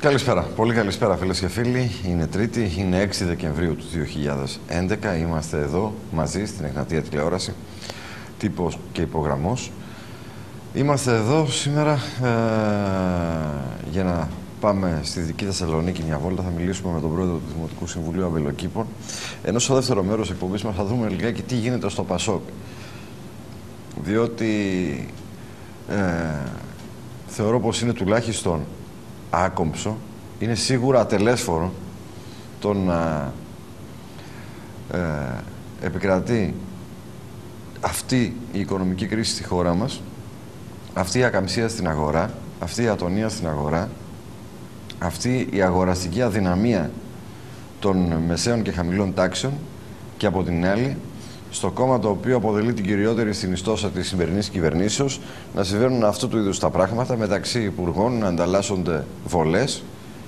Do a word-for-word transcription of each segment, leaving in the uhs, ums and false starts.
Καλησπέρα. Πολύ καλησπέρα φίλες και φίλοι. Είναι Τρίτη, είναι έξι Δεκεμβρίου του δύο χιλιάδες έντεκα. Είμαστε εδώ μαζί στην Εγνατία Τηλεόραση, τύπος και υπογραμμός. Είμαστε εδώ σήμερα ε, για να πάμε στη Δυτική Θεσσαλονίκη μια βόλτα. Θα μιλήσουμε με τον πρόεδρο του Δημοτικού Συμβουλίου Αμπελοκήπων. Ενώ στο δεύτερο μέρος εκπομπής μας θα δούμε λιγάκι τι γίνεται στο Πασόκ. Διότι ε, θεωρώ πως είναι τουλάχιστον άκομψο, είναι σίγουρα ατελέσφορο το να ε, επικρατεί αυτή η οικονομική κρίση στη χώρα μας, αυτή η ακαμψία στην αγορά, αυτή η ατονία στην αγορά, αυτή η αγοραστική αδυναμία των μεσαίων και χαμηλών τάξεων και από την άλλη στο κόμμα το οποίο αποτελεί την κυριότερη συνιστόσα της σημερινής κυβερνήσεως να συμβαίνουν αυτού του είδους τα πράγματα μεταξύ υπουργών, να ανταλλάσσονται βολές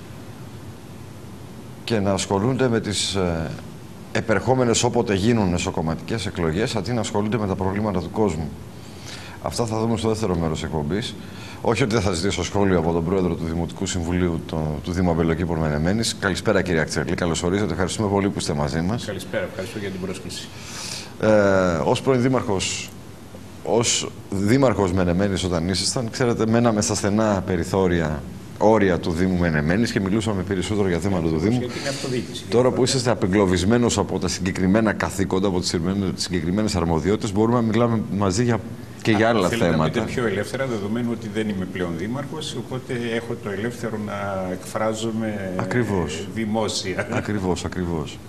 και να ασχολούνται με τις ε, επερχόμενες όποτε γίνουν εσωκομματικές εκλογές αντί να ασχολούνται με τα προβλήματα του κόσμου. Αυτά θα δούμε στο δεύτερο μέρος εκπομπής. Όχι ότι δεν θα ζητήσω σχόλιο από τον πρόεδρο του Δημοτικού Συμβουλίου το, του Δήμου Αμπελοκήπων Μενεμένης. Καλησπέρα κύριε Αξερλή, καλώς ορίσατε. Ευχαριστούμε πολύ που είστε μαζί μας. Καλησπέρα, ευχαριστώ για την πρόσκληση. Ε, ως πρώην δήμαρχος, ως δήμαρχος Μενεμένης όταν ήσασταν, ξέρετε, μέναμε στα στενά περιθώρια, όρια του Δήμου Μενεμένης και μιλούσαμε περισσότερο για θέματα του Δήμου. Τώρα που είσαστε απεγκλωβισμένος από τα συγκεκριμένα καθήκοντα, από τις συγκεκριμένες αρμοδιότητες, μπορούμε να μιλάμε μαζί για, και για άλλα θέματα. θέματα. Θέλω να πιο ελεύθερα, δεδομένου ότι δεν είμαι πλέον δήμαρχος, οπότε έχω το ελεύθερο να εκφράζομαι ακριβώς. δημόσια. Ακριβώς, ακριβώς.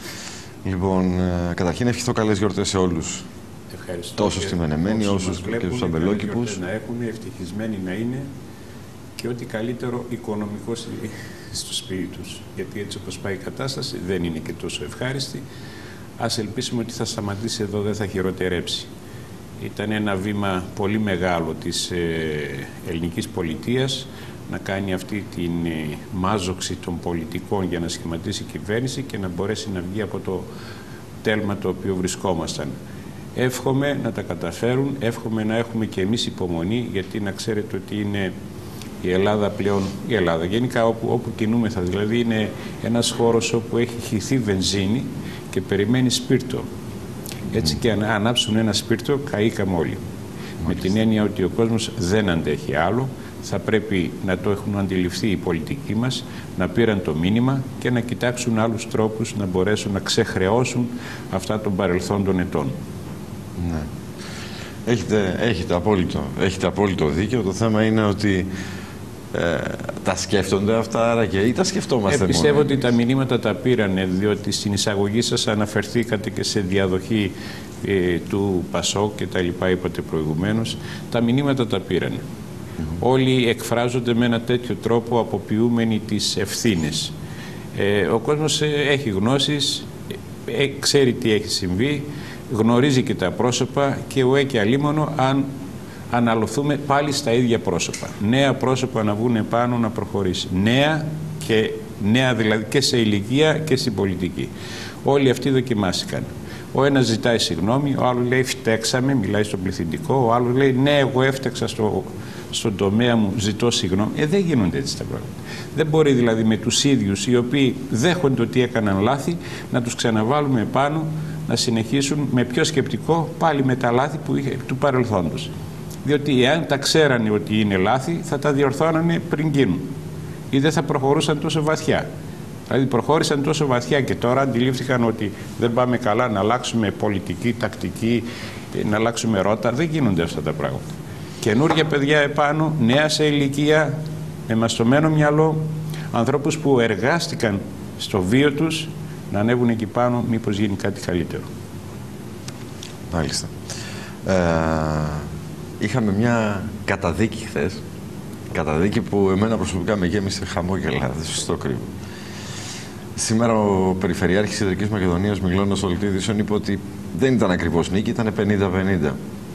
Λοιπόν, ε, καταρχήν ευχηθώ καλές γιορτές σε όλους. Ευχαριστώ. Τόσο στη Μενεμένη, όσο και στους Αμπελόκηπους. Να έχουν, ευτυχισμένοι να είναι και ό,τι καλύτερο οικονομικό στο σπίτι τους. Γιατί έτσι όπως πάει η κατάσταση δεν είναι και τόσο ευχάριστη. Ας ελπίσουμε ότι θα σταματήσει εδώ, δεν θα χειροτερέψει. Ήταν ένα βήμα πολύ μεγάλο της ε, ελληνικής πολιτείας να κάνει αυτή την ε, μάζοξη των πολιτικών για να σχηματίσει κυβέρνηση και να μπορέσει να βγει από το τέλμα το οποίο βρισκόμασταν. Εύχομαι να τα καταφέρουν, εύχομαι να έχουμε και εμείς υπομονή, γιατί να ξέρετε ότι είναι η Ελλάδα πλέον, η Ελλάδα γενικά όπου, όπου κινούμεθα, δηλαδή είναι ένας χώρος όπου έχει χυθεί βενζίνη και περιμένει σπίρτο. Έτσι και αν ανάψουν ένα σπίρτο, καήκαμε όλοι. Με την έννοια ότι ο κόσμος δεν αντέχει άλλο, θα πρέπει να το έχουν αντιληφθεί οι πολιτικοί μας, να πήραν το μήνυμα και να κοιτάξουν άλλους τρόπους να μπορέσουν να ξεχρεώσουν αυτά των παρελθόντων ετών. Ναι. Έχετε, έχετε, απόλυτο, έχετε απόλυτο δίκιο. Το θέμα είναι ότι ε, τα σκέφτονται αυτά, άρα και ή τα σκεφτόμαστε ε, πιστεύω μόνο. ότι τα μηνύματα τα πήρανε, διότι στην εισαγωγή σας αναφερθήκατε και σε διαδοχή ε, του Πασόκ και τα λοιπά, είπατε προηγουμένως. Τα μηνύματα τα πήρανε. Mm-hmm. Όλοι εκφράζονται με ένα τέτοιο τρόπο αποποιούμενοι τις ευθύνες. Ε, ο κόσμος έχει γνώσεις, ε, ξέρει τι έχει συμβεί, γνωρίζει και τα πρόσωπα και ουέ και αλίμονο αν αναλωθούμε πάλι στα ίδια πρόσωπα. Νέα πρόσωπα να βγουν επάνω να προχωρήσει. Νέα και νέα δηλαδή και σε ηλικία και στην πολιτική. Όλοι αυτοί δοκιμάστηκαν. Ο ένας ζητάει συγγνώμη, ο άλλος λέει φταίξαμε, μιλάει στον πληθυντικό, ο άλλος λέει ναι, εγώ έφταξα στο, στον τομέα μου, ζητώ συγγνώμη. Ε, δεν γίνονται έτσι τα πράγματα. Δεν μπορεί δηλαδή με τους ίδιους οι οποίοι δέχονται ότι έκαναν λάθη να τους ξαναβάλουμε επάνω, να συνεχίσουν με πιο σκεπτικό πάλι με τα λάθη που είχε, του παρελθόντος. Διότι εάν τα ξέρανε ότι είναι λάθη, θα τα διορθώνανε πριν γίνουν. Ή δεν θα προχωρούσαν τόσο βαθιά. Δηλαδή προχώρησαν τόσο βαθιά και τώρα αντιλήφθηκαν ότι δεν πάμε καλά να αλλάξουμε πολιτική, τακτική, να αλλάξουμε ρότα. Δεν γίνονται αυτά τα πράγματα. Καινούργια παιδιά επάνω, νέα σε ηλικία, με μαστομένο μυαλό, ανθρώπους που εργάστηκαν στο βίο τους, να ανέβουν εκεί πάνω, μήπως γίνει κάτι καλύτερο. Μάλιστα. Ε, είχαμε μια καταδίκη χθες, καταδίκη που εμένα προσωπικά με γέμισε χαμόγελα, στο κρύβο. Σήμερα ο Περιφερειάρχης Ιδρικής Μακεδονίας, Μιγλώνας Ολυτίδησον, είπε ότι δεν ήταν ακριβώς νίκη, ήταν πενήντα πενήντα.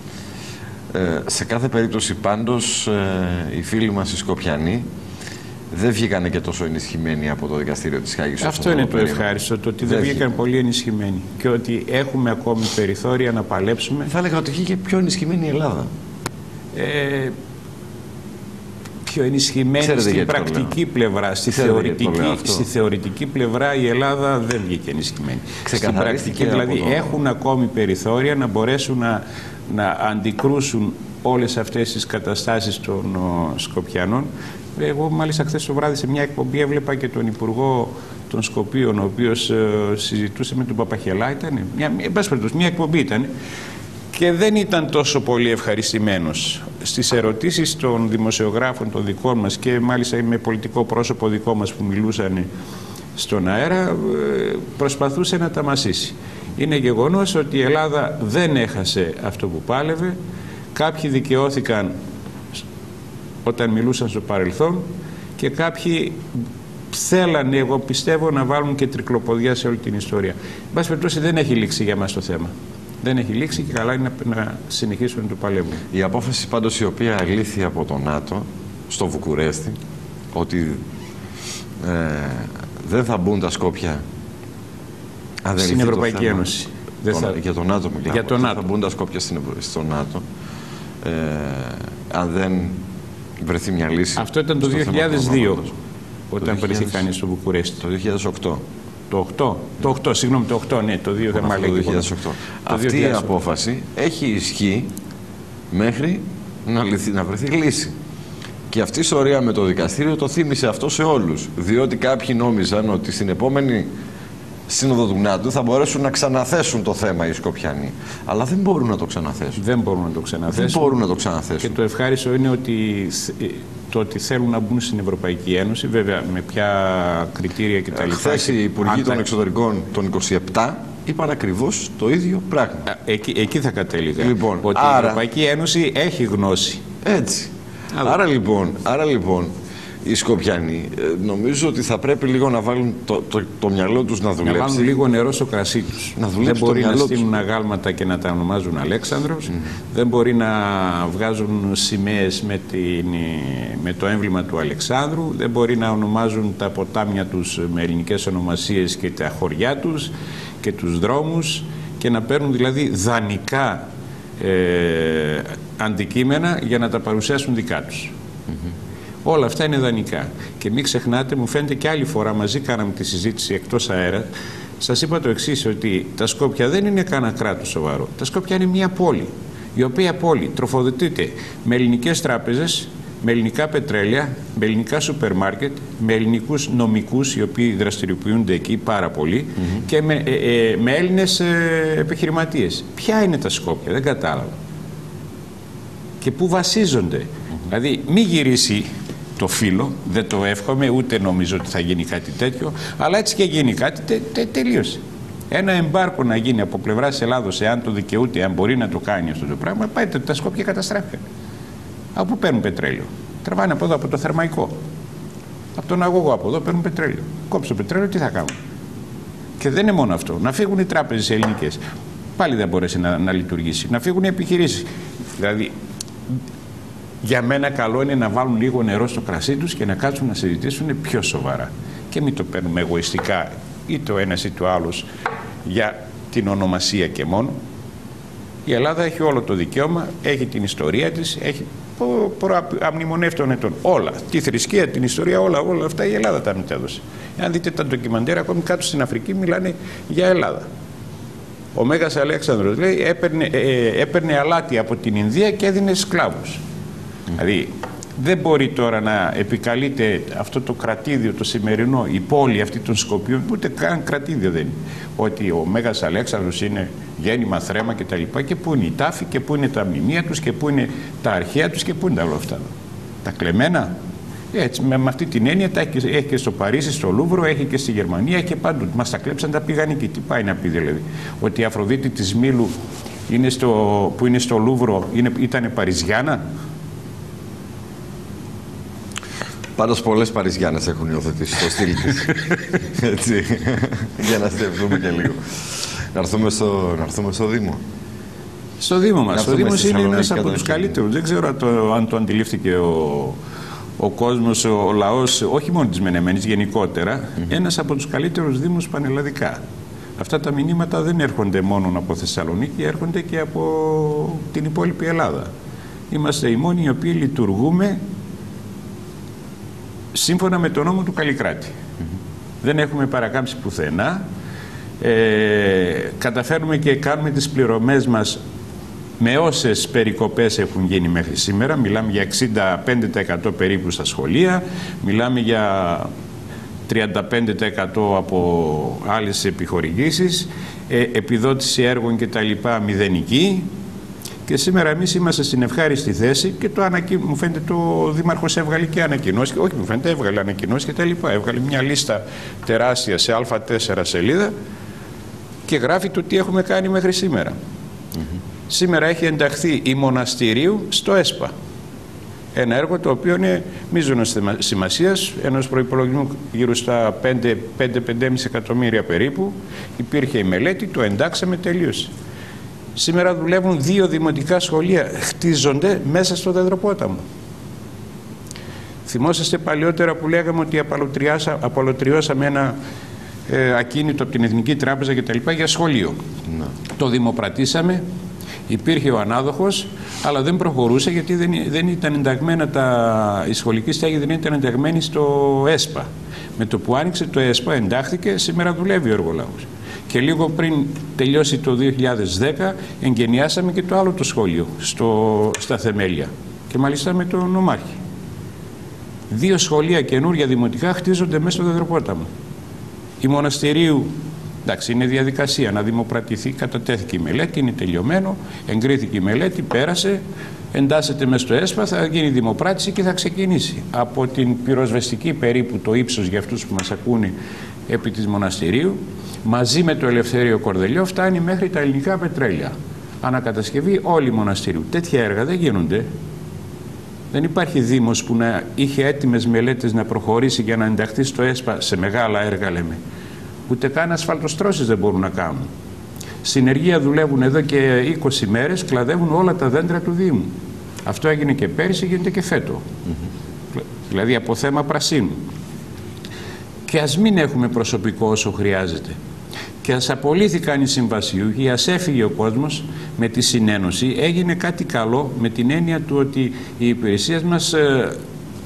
Ε, σε κάθε περίπτωση πάντως, ε, οι φίλοι μας οι Σκοπιανοί δεν βγήκανε και τόσο ενισχυμένοι από το δικαστήριο της Χάγης. Αυτό είναι το ευχάριστο, το ότι δεν, δεν βγήκαν πολύ ενισχυμένοι και ότι έχουμε ακόμη περιθώρια να παλέψουμε. Θα έλεγα ότι βγήκε πιο ενισχυμένη η Ελλάδα. Ε, πιο ενισχυμένη Ξέρετε στην πρακτική πλευρά. Στη θεωρητική, στη θεωρητική πλευρά η Ελλάδα δεν βγήκε ενισχυμένη. Στην πρακτική δηλαδή το... έχουν ακόμη περιθώρια να μπορέσουν να, να αντικρούσουν όλες αυτές τις καταστάσεις των ο, Σκοπιανών. Εγώ μάλιστα χθες το βράδυ σε μια εκπομπή έβλεπα και τον Υπουργό των Σκοπίων, ο οποίος ε, συζητούσε με τον Παπαχελά. Ήταν μια, μια, μια εκπομπή ήταν. Και δεν ήταν τόσο πολύ ευχαριστημένος. Στις ερωτήσεις των δημοσιογράφων των δικών μας και μάλιστα με πολιτικό πρόσωπο δικό μας που μιλούσαν στον αέρα, προσπαθούσε να τα μασίσει. Είναι γεγονός ότι η Ελλάδα δεν έχασε αυτό που πάλευε. Κάποιοι δικαιώθηκαν όταν μιλούσαν στο παρελθόν και κάποιοι θέλανε, εγώ πιστεύω, να βάλουν και τρικλοποδιά σε όλη την ιστορία. Εν πάση περιπτώσει δεν έχει λήξει για μας το θέμα. Δεν έχει λήξει και καλά είναι να, να συνεχίσουν να το παλεύουν. Η απόφαση πάντως η οποία αλήθη από το ΝΑΤΟ στο Βουκουρέστι ότι ε, δεν θα μπουν τα Σκόπια αν δεν στην Ευρωπαϊκή Ένωση. Δεν θα... Για το ΝΑΤΟ μιλάμε. Για το ΝΑΤΟ. Θα μπουν τα Σκόπια στην... στο ΝΑΤΟ ε, αν δεν βρεθεί μια λύση. Αυτό ήταν το δύο χιλιάδες δύο όταν βρεθήκαν στο Βουκουρέστι. Το δύο χιλιάδες οκτώ. Το οκτώ, το οκτώ, συγγνώμη, το οκτώ, ναι, το δύο δεν μ' δύο χιλιάδες οκτώ. Αυτή η απόφαση έχει ισχύ μέχρι να, λυθεί, να βρεθεί λύση. Και αυτή η ιστορία με το δικαστήριο το θύμισε αυτό σε όλους. Διότι κάποιοι νόμιζαν ότι στην επόμενη σύνοδο του ΝΑΤΟ θα μπορέσουν να ξαναθέσουν το θέμα οι Σκοπιανοί. Αλλά δεν μπορούν να το ξαναθέσουν. Δεν μπορούν να το ξαναθέσουν. Δεν μπορούν να το ξαναθέσουν. Και το ευχάριστο είναι ότι το ότι θέλουν να μπουν στην Ευρωπαϊκή Ένωση, βέβαια με ποια κριτήρια κτλ. Χθες οι Υπουργοί των Εξωτερικών των είκοσι επτά είπαν ακριβώς το ίδιο πράγμα. Εκεί, εκεί θα κατέληγα. Λοιπόν, ότι άρα, η Ευρωπαϊκή Ένωση έχει γνώση. Έτσι. Άρα λοιπόν, άρα λοιπόν οι Σκοπιανοί νομίζω ότι θα πρέπει λίγο να βάλουν το, το, το μυαλό τους να δουλέψει. Να βάλουν λίγο νερό στο κρασί τους. Να δεν μπορεί να στείλουν αγάλματα και να τα ονομάζουν Αλέξανδρος. Mm. Δεν μπορεί να βγάζουν σημαίες με, την, με το έμβλημα του Αλεξάνδρου. Δεν μπορεί να ονομάζουν τα ποτάμια τους με ελληνικές ονομασίες και τα χωριά τους και τους δρόμους και να παίρνουν δηλαδή δανεικά ε, αντικείμενα για να τα παρουσιάσουν δικά τους. Mm-hmm. Όλα αυτά είναι δανεικά. Και μην ξεχνάτε, μου φαίνεται και άλλη φορά μαζί κάναμε τη συζήτηση εκτός αέρα. Σας είπα το εξής, ότι τα Σκόπια δεν είναι κανένα κράτος σοβαρό. Τα Σκόπια είναι μια πόλη, η οποία πόλη τροφοδοτείται με ελληνικές τράπεζες, με ελληνικά πετρέλαια, με ελληνικά σούπερ μάρκετ, με ελληνικούς νομικούς οι οποίοι δραστηριοποιούνται εκεί πάρα πολύ mm-hmm. και με, ε, ε, με Έλληνες ε, επιχειρηματίες. Ποια είναι τα Σκόπια, δεν κατάλαβα. Και πού βασίζονται. Mm-hmm. Δηλαδή μη γυρίσει το φύλλο, δεν το εύχομαι, ούτε νομίζω ότι θα γίνει κάτι τέτοιο, αλλά έτσι και γίνει κάτι, τε, τε, τελείωσε. Ένα εμπάρκο να γίνει από πλευράς Ελλάδος, εάν το δικαιούται, αν μπορεί να το κάνει αυτό το πράγμα, πάει, τα Σκόπια καταστράφηκαν. Από πού παίρνουν πετρέλαιο? Τραβάνε από εδώ, από το Θερμαϊκό. Από τον αγωγό από εδώ παίρνουν πετρέλαιο. Κόψω το πετρέλαιο, τι θα κάνουν? Και δεν είναι μόνο αυτό. Να φύγουν οι τράπεζες ελληνικές. Πάλι δεν μπορέσει να, να λειτουργήσει. Να φύγουν οι επιχειρήσεις. Δηλαδή, για μένα καλό είναι να βάλουν λίγο νερό στο κρασί τους και να κάτσουν να συζητήσουν πιο σοβαρά. Και μην το παίρνουμε εγωιστικά είτε ο ένας είτε ο άλλος για την ονομασία και μόνο. Η Ελλάδα έχει όλο το δικαίωμα, έχει την ιστορία της, έχει προαμνημονεύτων ετών. Όλα. Τη θρησκεία, την ιστορία, όλα, όλα αυτά η Ελλάδα τα μετέδωσε. Αν δείτε τα ντοκιμαντέρ, ακόμη κάτω στην Αφρική μιλάνε για Ελλάδα. Ο Μέγας Αλέξανδρος λέει έπαιρνε, ε, έπαιρνε αλάτι από την Ινδία και έδινε σκλάβους. Mm. Δηλαδή δεν μπορεί τώρα να επικαλείται αυτό το κρατήδιο το σημερινό, η πόλη αυτή των Σκοπίων, ούτε καν κρατήδιο δεν είναι. Ότι ο Μέγας Αλέξανδρος είναι γέννημα, θρέμα κτλ. Και, και πού είναι η τάφη και πού είναι τα μνημεία τους και πού είναι τα αρχαία τους και πού είναι τα όλα αυτά. Τα κλεμμένα. Έτσι, με, με αυτή την έννοια τα έχει, έχει και στο Παρίσι, στο Λούβρο, έχει και στη Γερμανία και παντού. Μας τα κλέψαν, τα πήγαν εκεί. Τι πάει να πει δηλαδή? Ότι η Αφροδίτη της Μήλου είναι στο, που είναι στο Λούβρο ήταν Παριζιάνα? Πάντως πολλές Παριζιάνες έχουν υιοθετήσει στο στυλ της. Έτσι, για να στεφτούμε και λίγο. Να έρθουμε στο, να έρθουμε στο Δήμο. Στο Δήμο μας. Ο Δήμος είναι ένας από τους καλύτερους. Δεν ξέρω αν το, αν το αντιλήφθηκε ο, ο κόσμος, ο, ο λαός, όχι μόνο της Μενεμένης, γενικότερα. Mm-hmm. Ένας από τους καλύτερους Δήμους πανελλαδικά. Αυτά τα μηνύματα δεν έρχονται μόνο από Θεσσαλονίκη, έρχονται και από την υπόλοιπη Ελλάδα. Είμαστε οι μόνοι οι οποίοι λειτουργούμε σύμφωνα με τον νόμο του Καλλικράτη. Mm-hmm. Δεν έχουμε παρακάμψει πουθενά. Ε, καταφέρνουμε και κάνουμε τις πληρωμές μας με όσες περικοπές έχουν γίνει μέχρι σήμερα. Μιλάμε για εξήντα πέντε τοις εκατό περίπου στα σχολεία, μιλάμε για τριάντα πέντε τοις εκατό από άλλες επιχορηγήσεις, ε, επιδότηση έργων και τα λοιπά μηδενική. Και σήμερα εμείς είμαστε στην ευχάριστη θέση και το ανακοι... μου φαίνεται το Δήμαρχος έβγαλε και ανακοινώσει, όχι μου φαίνεται έβγαλε ανακοινώσει και τα λοιπά. Έβγαλε μια λίστα τεράστια σε Α τέσσερα σελίδα και γράφει το τι έχουμε κάνει μέχρι σήμερα. Mm-hmm. Σήμερα έχει ενταχθεί η Μοναστηρίου στο ΕΣΠΑ. Ένα έργο το οποίο είναι μείζωνος σημασίας, ενός προϋπολογισμού γύρω στα πέντε με πέντε κόμμα πέντε εκατομμύρια περίπου. Υπήρχε η μελέτη, το εντάξαμε, τελείωσε. Σήμερα δουλεύουν δύο δημοτικά σχολεία, χτίζονται μέσα στο Δεδροπόταμο. Θυμόσαστε παλιότερα που λέγαμε ότι απολωτριώσαμε ένα ε, ακίνητο από την Εθνική Τράπεζα και τα λοιπά για σχολείο. Ναι. Το δημοπρατήσαμε, υπήρχε ο ανάδοχος, αλλά δεν προχωρούσε γιατί δεν, δεν ήταν ενταγμένα τα, η σχολική στέγη δεν ήταν ενταγμένη στο ΕΣΠΑ. Με το που άνοιξε το ΕΣΠΑ εντάχθηκε, σήμερα δουλεύει ο εργολάβος. Και λίγο πριν τελειώσει το δύο χιλιάδες δέκα εγκαινιάσαμε και το άλλο το σχολείο στο, στα θεμέλια και μάλιστα με τον νομάρχη. Δύο σχολεία καινούρια δημοτικά χτίζονται μέσα στο Δεδροπόταμο. Η Μοναστηρίου, εντάξει, είναι διαδικασία να δημοπρατηθεί, κατατέθηκε η μελέτη, είναι τελειωμένο, εγκρίθηκε η μελέτη, πέρασε, εντάσσεται μέσα στο ΕΣΠΑ, θα γίνει δημοπράτηση και θα ξεκινήσει. Από την πυροσβεστική περίπου το ύψος για αυτούς που μας ακούνε επί της Μοναστηρίου, μαζί με το Ελευθέριο Κορδελιό φτάνει μέχρι τα ελληνικά πετρέλαια. Ανακατασκευή όλη η Μοναστηρίου. Τέτοια έργα δεν γίνονται. Δεν υπάρχει δήμος που να είχε έτοιμες μελέτες να προχωρήσει για να ενταχθεί στο ΕΣΠΑ σε μεγάλα έργα, λέμε. Ούτε καν ασφαλτοστρώσεις δεν μπορούν να κάνουν. Συνεργεία δουλεύουν εδώ και είκοσι μέρες, κλαδεύουν όλα τα δέντρα του Δήμου. Αυτό έγινε και πέρυσι, γίνεται και φέτο. Mm-hmm. Δηλαδή από θέμα πρασίνου. Και ας μην έχουμε προσωπικό όσο χρειάζεται. Και ας απολύθηκαν οι συμβασιούχοι, ας έφυγε ο κόσμος με τη συνένωση, έγινε κάτι καλό με την έννοια του ότι οι υπηρεσίες μας ε,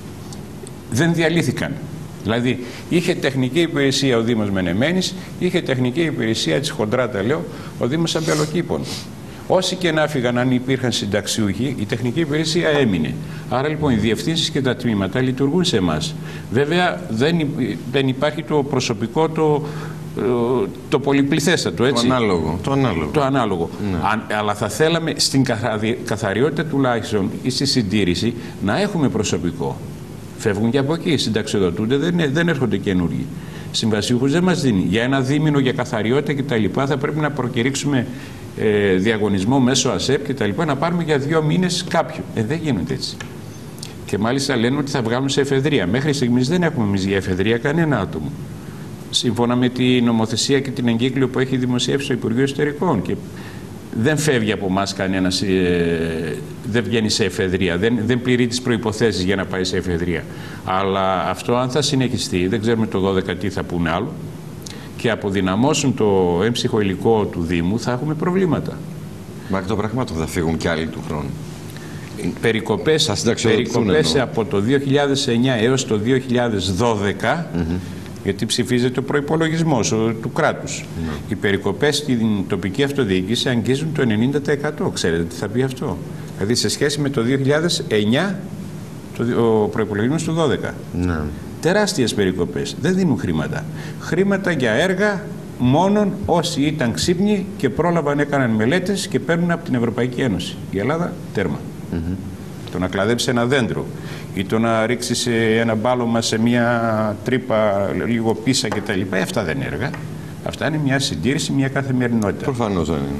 δεν διαλύθηκαν. Δηλαδή είχε τεχνική υπηρεσία ο Δήμος Μενεμένης, είχε τεχνική υπηρεσία της Χοντράτα, λέω, ο Δήμος Αμπελοκήπων. Όσοι και να φύγαν, αν υπήρχαν συνταξιούχοι, η τεχνική υπηρεσία έμεινε. Άρα λοιπόν οι διευθύνσεις και τα τμήματα λειτουργούν σε εμάς. Βέβαια δεν, δεν υπάρχει το προσωπικό, το, το πολυπληθέστατο, έτσι. Το ανάλογο. Το ανάλογο. Το ανάλογο. Ναι. Αν, αλλά θα θέλαμε στην καθαριότητα τουλάχιστον ή στη συντήρηση να έχουμε προσωπικό. Φεύγουν και από εκεί, συνταξιοδοτούνται, δεν, δεν έρχονται καινούργοι. Συμβασιούχους δεν μας δίνει. Για ένα δίμηνο, για καθαριότητα κτλ. Θα πρέπει να προκηρύξουμε ε, διαγωνισμό μέσω ΑΣΕΠ κτλ. Να πάρουμε για δύο μήνες κάποιον. Ε, δεν γίνονται έτσι. Και μάλιστα λένε ότι θα βγάλουν σε εφεδρεία. Μέχρι στιγμής δεν έχουμε εμείς για εφεδρεία κανένα άτομο. Σύμφωνα με την νομοθεσία και την εγκύκλιο που έχει δημοσιεύσει το Υπουργείο Εσωτερικών. Και δεν φεύγει από εμάς κανένας, ε, δεν βγαίνει σε εφεδρεία, δεν, δεν πληρεί τις προϋποθέσεις για να πάει σε εφεδρεία. Αλλά αυτό αν θα συνεχιστεί, δεν ξέρουμε το δώδεκα τι θα πούνε άλλο, και αποδυναμώσουν το έμψυχο υλικό του Δήμου, θα έχουμε προβλήματα. Μα και το πραγμάτων θα φύγουν κι άλλοι του χρόνου. Περικοπές, περικοπές από το δύο χιλιάδες εννιά έως το δύο χιλιάδες δώδεκα, mm-hmm. γιατί ψηφίζεται ο προϋπολογισμός του κράτους. Mm. Οι περικοπές στην τοπική αυτοδιοίκηση αγγίζουν το ενενήντα τοις εκατό. Ξέρετε τι θα πει αυτό? Δηλαδή σε σχέση με το δύο χιλιάδες εννιά, το, ο προϋπολογισμός του δώδεκα. Mm. Τεράστιες περικοπές. Δεν δίνουν χρήματα. Χρήματα για έργα μόνον όσοι ήταν ξύπνοι και πρόλαβαν, έκαναν μελέτες και παίρνουν από την Ευρωπαϊκή Ένωση. Η Ελλάδα τέρμα. Mm-hmm. Το να κλαδέψει ένα δέντρο ή το να ρίξει ένα μπάλωμα σε μια τρύπα λίγο πίσα κτλ. Αυτά δεν είναι έργα. Αυτά είναι μια συντήρηση, μια καθημερινότητα. Προφανώς δεν είναι.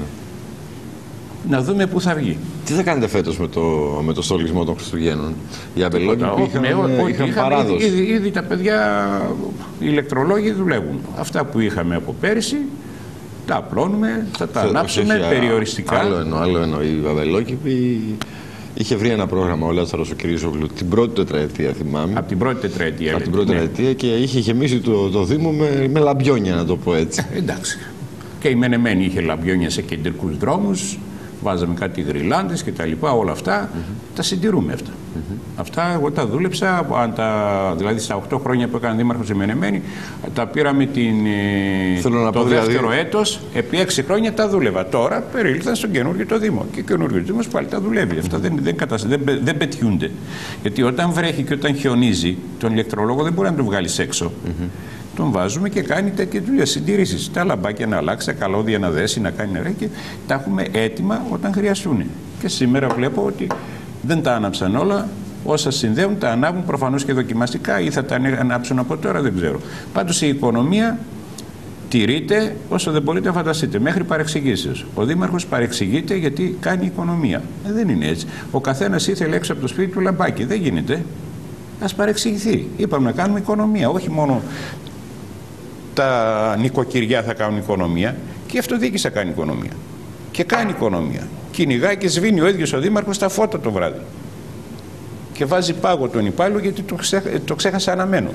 Να δούμε πού θα βγει. Τι θα κάνετε φέτος με το, με το στολισμό των Χριστουγέννων? Οι αμπελόκηποι είχαν, είχαν, είχαν παράδοση. Ήδη, ήδη, ήδη τα παιδιά, οι ηλεκτρολόγοι δουλεύουν. Αυτά που είχαμε από πέρυσι τα απλώνουμε, θα τα ανάψουμε περιοριστικά. Άλλο εννοώ, άλλο εννοώ. Οι αμπελόκηποι είχε βρει ένα πρόγραμμα ο Λάτσαρος ο Κυρίζογλου την πρώτη τετραετία, θυμάμαι. Από την πρώτη τετραετία. Από την πρώτη ναι. τετραετία και είχε γεμίσει το, το Δήμο με, με λαμπιόνια, να το πω έτσι. Ε, εντάξει. Και η Μενεμένη είχε λαμπιόνια σε κεντρικούς δρόμους, βάζαμε κάτι γριλάντες και τα λοιπά, όλα αυτά. Mm-hmm. Τα συντηρούμε αυτά. Mm-hmm. Αυτά εγώ τα δούλεψα, αν τα, δηλαδή στα οκτώ χρόνια που έκανα δήμαρχος Μενεμένη, τα πήραμε την, το πω, δεύτερο δηλαδή... έτος, επί έξι χρόνια τα δούλευα. Τώρα περίληφθαν στον καινούργιο το Δήμο και ο καινούργιος Δήμος πάλι τα δουλεύει. Mm-hmm. Αυτά δεν, δεν, κατασ... δεν, δεν πετιούνται. Γιατί όταν βρέχει και όταν χιονίζει, τον ηλεκτρολόγο δεν μπορεί να τον βγάλεις έξω. Mm-hmm. Τον βάζουμε και κάνει τέτοια δουλειά, συντήρησης. Τα λαμπάκια να αλλάξει, τα καλώδια να δέσει, να κάνει νερά και τα έχουμε έτοιμα όταν χρειαστούν. Και σήμερα βλέπω ότι δεν τα άναψαν όλα. Όσα συνδέουν τα ανάβουν προφανώς και δοκιμαστικά ή θα τα ανάψουν από τώρα, δεν ξέρω. Πάντως η οικονομία τηρείται όσο δεν μπορείτε να φανταστείτε, μέχρι παρεξηγήσεως. Ο Δήμαρχος παρεξηγείται γιατί κάνει οικονομία. Ε, δεν είναι έτσι. Ο καθένας ήθελε έξω από το σπίτι του λαμπάκι. Δεν γίνεται. Ας παρεξηγηθεί. Είπαμε να κάνουμε οικονομία. Όχι μόνο τα νοικοκυριά θα κάνουν οικονομία, και η αυτοδιοίκηση θα κάνει οικονομία. Και κάνει οικονομία. Κυνηγάει και σβήνει ο ίδιος ο Δήμαρχος τα φώτα το βράδυ. Και βάζει πάγο τον υπάλληλο γιατί το, ξέχα, το ξέχασε αναμένο.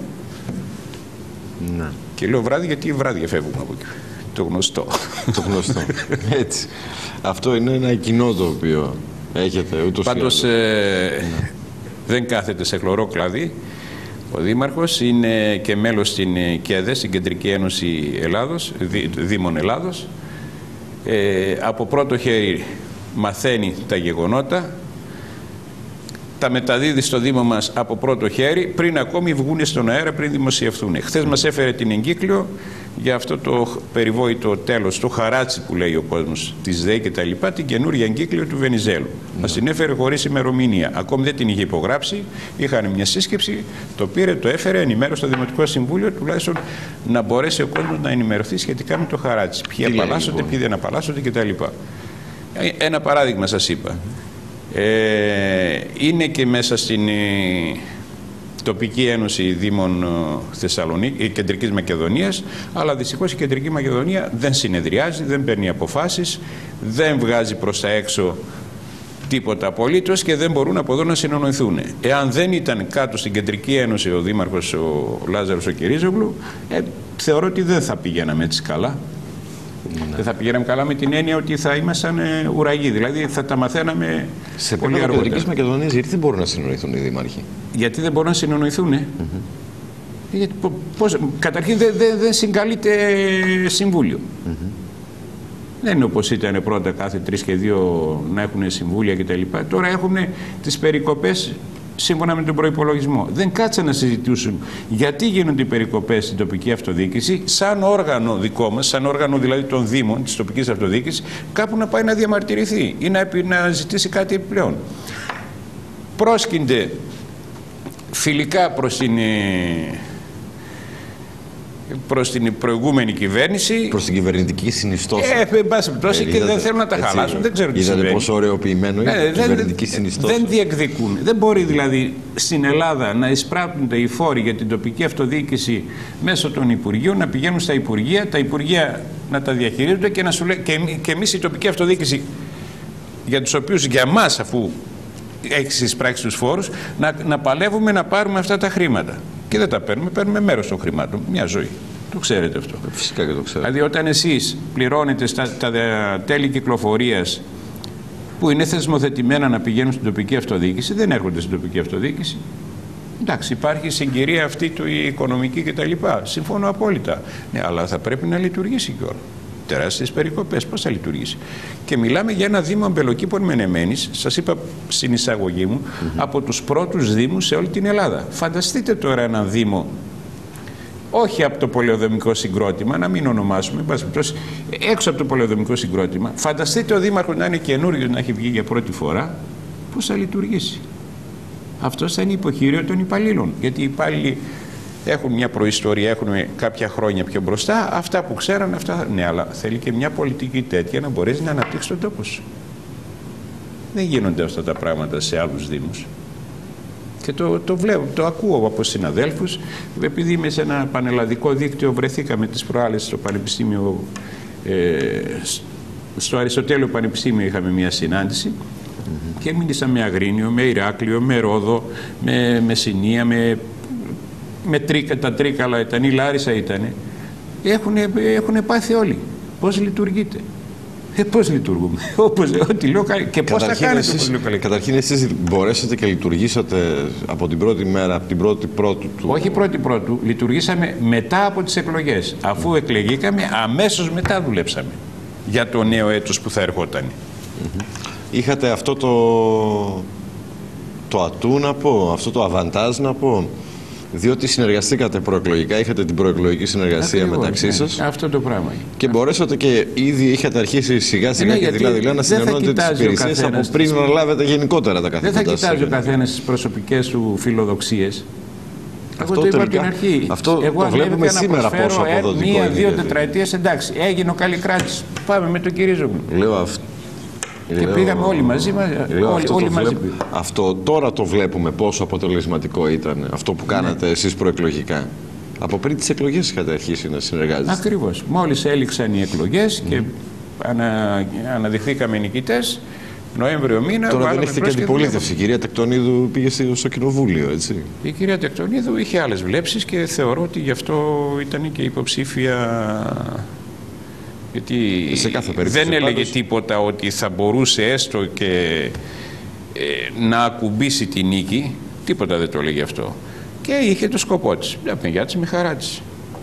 Ναι. Και λέω βράδυ γιατί βράδυ φεύγουμε από εκεί. Το γνωστό. Το γνωστό. Έτσι. Αυτό είναι ένα κοινό το οποίο έχετε ούτως ή άλλως. Πάντως ε, ναι. δεν κάθεται σε χλωρό κλαδί. Ο Δήμαρχος είναι και μέλος στην ΚΕΔΕ, στην Κεντρική Ένωση Ελλάδος, Δή, Δήμων Ελλάδος. Ε, από πρώτο χέρι μαθαίνει τα γεγονότα, τα μεταδίδει στο Δήμο μας από πρώτο χέρι, πριν ακόμη βγούνε στον αέρα, πριν δημοσιευθούν. Χθες μας έφερε την εγκύκλιο για αυτό το περιβόητο τέλος, το χαράτσι που λέει ο κόσμος, της ΔΕΗ και τα λοιπά, την καινούργια εγκύκλιο του Βενιζέλου. Mm. Μας την έφερε χωρίς ημερομηνία. Ακόμη δεν την είχε υπογράψει, είχαν μια σύσκεψη, το πήρε, το έφερε, ενημέρωσε το Δημοτικό Συμβούλιο, τουλάχιστον να μπορέσει ο κόσμος να ενημερωθεί σχετικά με το χαράτσι. Ποιοι απαλλάσσονται, λοιπόν. Ποιοι δεν απαλλάσσονται κτλ. Ένα παράδειγμα σας είπα. Ε, είναι και μέσα στην ε, τοπική ένωση Δήμων Θεσσαλονίκη, Κεντρικής Μακεδονίας, αλλά δυστυχώς η Κεντρική Μακεδονία δεν συνεδριάζει, δεν παίρνει αποφάσεις, δεν βγάζει προς τα έξω τίποτα απολύτως και δεν μπορούν από εδώ να συνεννοηθούν. Εάν δεν ήταν κάτω στην Κεντρική Ένωση ο Δήμαρχος ο Λάζαρος ο Κυρίζογλου, ε, θεωρώ ότι δεν θα πηγαίναμε έτσι καλά. Ναι. Δεν θα πηγαίναμε καλά με την έννοια ότι θα ήμασταν ε, ουραγοί, δηλαδή θα τα μαθαίναμε σε πολύ αργότερα. Σε Κεντρικής Μακεδονίας γιατί δεν μπορούν να συνεννοηθούν οι δήμαρχοι? Γιατί δεν μπορούν να συνεννοηθούν. Ε? Mm-hmm. Γιατί, πώς, καταρχήν δεν δε, δε συγκαλείται συμβούλιο. Mm-hmm. Δεν είναι όπως ήταν πρώτα κάθε τρεις και δύο να έχουν συμβούλια κτλ. Τώρα έχουν τις περικοπές σύμφωνα με τον προϋπολογισμό. Δεν κάτσαν να συζητήσουν γιατί γίνονται οι περικοπές στην τοπική αυτοδιοίκηση, σαν όργανο δικό μας, σαν όργανο δηλαδή των Δήμων της τοπικής αυτοδιοίκησης, κάπου να πάει να διαμαρτυρηθεί ή να, να ζητήσει κάτι επιπλέον. Πρόσκυνται φιλικά προς την, προς την προηγούμενη κυβέρνηση. Προς την κυβερνητική συνιστόσα. Ε, εν πάση περιπτώσει, και δεν θέλουν να τα έτσι, χαλάσουν. Δεν ξέρω τι είδατε συμβαίνει. Πόσο ωραιοποιημένο είναι η κυβερνητική συνιστόσα. Δεν διεκδικούν. Δεν μπορεί δηλαδή στην Ελλάδα να εισπράττονται οι φόροι για την τοπική αυτοδιοίκηση μέσω των Υπουργείων, να πηγαίνουν στα Υπουργεία, τα Υπουργεία να τα διαχειρίζονται και, να σου λέει, και, και εμείς η τοπική αυτοδιοίκηση, για τους οποίους για μας, αφού έχει εισπράξει τους φόρους, να, να παλεύουμε να πάρουμε αυτά τα χρήματα. Και δεν τα παίρνουμε, παίρνουμε μέρος των χρημάτων. Μια ζωή. Το ξέρετε αυτό. Φυσικά και το ξέρω. Δηλαδή, όταν εσείς πληρώνετε στα, τα, τα τέλη κυκλοφορίας που είναι θεσμοθετημένα να πηγαίνουν στην τοπική αυτοδιοίκηση, δεν έρχονται στην τοπική αυτοδιοίκηση. Εντάξει, υπάρχει συγκυρία αυτή του η οικονομική κτλ. Συμφωνώ απόλυτα. Ναι, αλλά θα πρέπει να λειτουργήσει κιόλας. Τεράστιες περικοπές, πώς θα λειτουργήσει? Και μιλάμε για ένα Δήμο Αμπελοκήπων Μενεμένης, σας είπα στην εισαγωγή μου, mm-hmm. από τους πρώτους Δήμους σε όλη την Ελλάδα. Φανταστείτε τώρα ένα Δήμο, όχι από το πολεοδομικό συγκρότημα, να μην ονομάσουμε, έξω από το πολεοδομικό συγκρότημα, φανταστείτε ο Δήμαρχος να είναι καινούριος, να έχει βγει για πρώτη φορά, πώς θα λειτουργήσει? Αυτό θα είναι υποχείριο των υπαλλήλων, γιατί οι υπάλληλοι έχουν μια προϊστορία, έχουν κάποια χρόνια πιο μπροστά, αυτά που ξέραν, αυτά. Ναι, αλλά θέλει και μια πολιτική τέτοια να μπορέσει να αναπτύξει τον τόπο σου. Δεν γίνονται αυτά τα πράγματα σε άλλους Δήμους. Και το, το βλέπω, το ακούω από συναδέλφους, επειδή είμαι σε ένα πανελλαδικό δίκτυο, βρεθήκαμε τις προάλλες στο Πανεπιστήμιο, ε, στο Αριστοτέλειο Πανεπιστήμιο είχαμε μια συνάντηση mm-hmm. και μίλησα με Αγρίνιο, με Ηράκλειο, με Ρόδο, με Μεσσηνία, με με τρίκα, τα Τρίκαλα ήταν, η Λάρισα ήταν, έχουν, έχουν πάθει όλοι πώς λειτουργείτε. Ε, πώς λειτουργούμε, όπως ό,τι λέω και πώς θα κάνετε εσείς, όπως λέω καλά. Καταρχήν εσείς μπορέσατε και λειτουργήσατε από την πρώτη μέρα, από την πρώτη πρώτου του... Όχι πρώτη πρώτου, λειτουργήσαμε μετά από τις εκλογές. Αφού mm. εκλεγήκαμε, αμέσως μετά δουλέψαμε για το νέο έτος που θα ερχόταν. Mm-hmm. Είχατε αυτό το, το ατού να πω, αυτό το αβαντάζ να πω, διότι συνεργαστήκατε προεκλογικά, είχατε την προεκλογική συνεργασία Ακριβώς, μεταξύ ναι, σας. Αυτό το πράγμα. Και μπορέσατε και ήδη είχατε αρχίσει σιγά σιγά ναι, και δηλαδή να συνενώνετε τις υπηρεσίες από πριν να λάβετε γενικότερα τα καθήκοντα. Δεν θα κοιτάζει ο καθένας τις προσωπικές του φιλοδοξίες. Αυτό Εγώ το είπα από την αρχή. Αυτό Εγώ το βλέπουμε σήμερα πόσο αποδοτικό μία, είναι. Μία-δύο τετραετίες, εντάξει, έγινε ο Καλλικράτης. Πάμε με τον Κυρίζογλου. Λέω αυτό. Και λέω, πήγαμε όλοι μαζί. Όλοι, αυτό, όλοι μαζί βλέπ, αυτό τώρα το βλέπουμε πόσο αποτελεσματικό ήταν αυτό που κάνατε ναι. εσείς προεκλογικά. Από πριν τις εκλογές είχατε αρχίσει να συνεργάζεστε. Ακριβώς. Μόλις έληξαν οι εκλογές mm. και ανα, αναδειχθήκαμε νικητές, Νοέμβριο μήνα. Τώρα δεν έχετε και αντιπολίτευση. Η κυρία Τεκτονίδου πήγε στο κοινοβούλιο, έτσι. Η κυρία Τεκτονίδου είχε άλλες βλέψεις και θεωρώ ότι γι' αυτό ήταν και υποψήφια. Γιατί δεν έλεγε πάντως τίποτα ότι θα μπορούσε έστω και ε, να ακουμπήσει τη νίκη. Τίποτα δεν το έλεγε αυτό. Και είχε το σκοπό της. Μια παιδιά της, με χαρά της.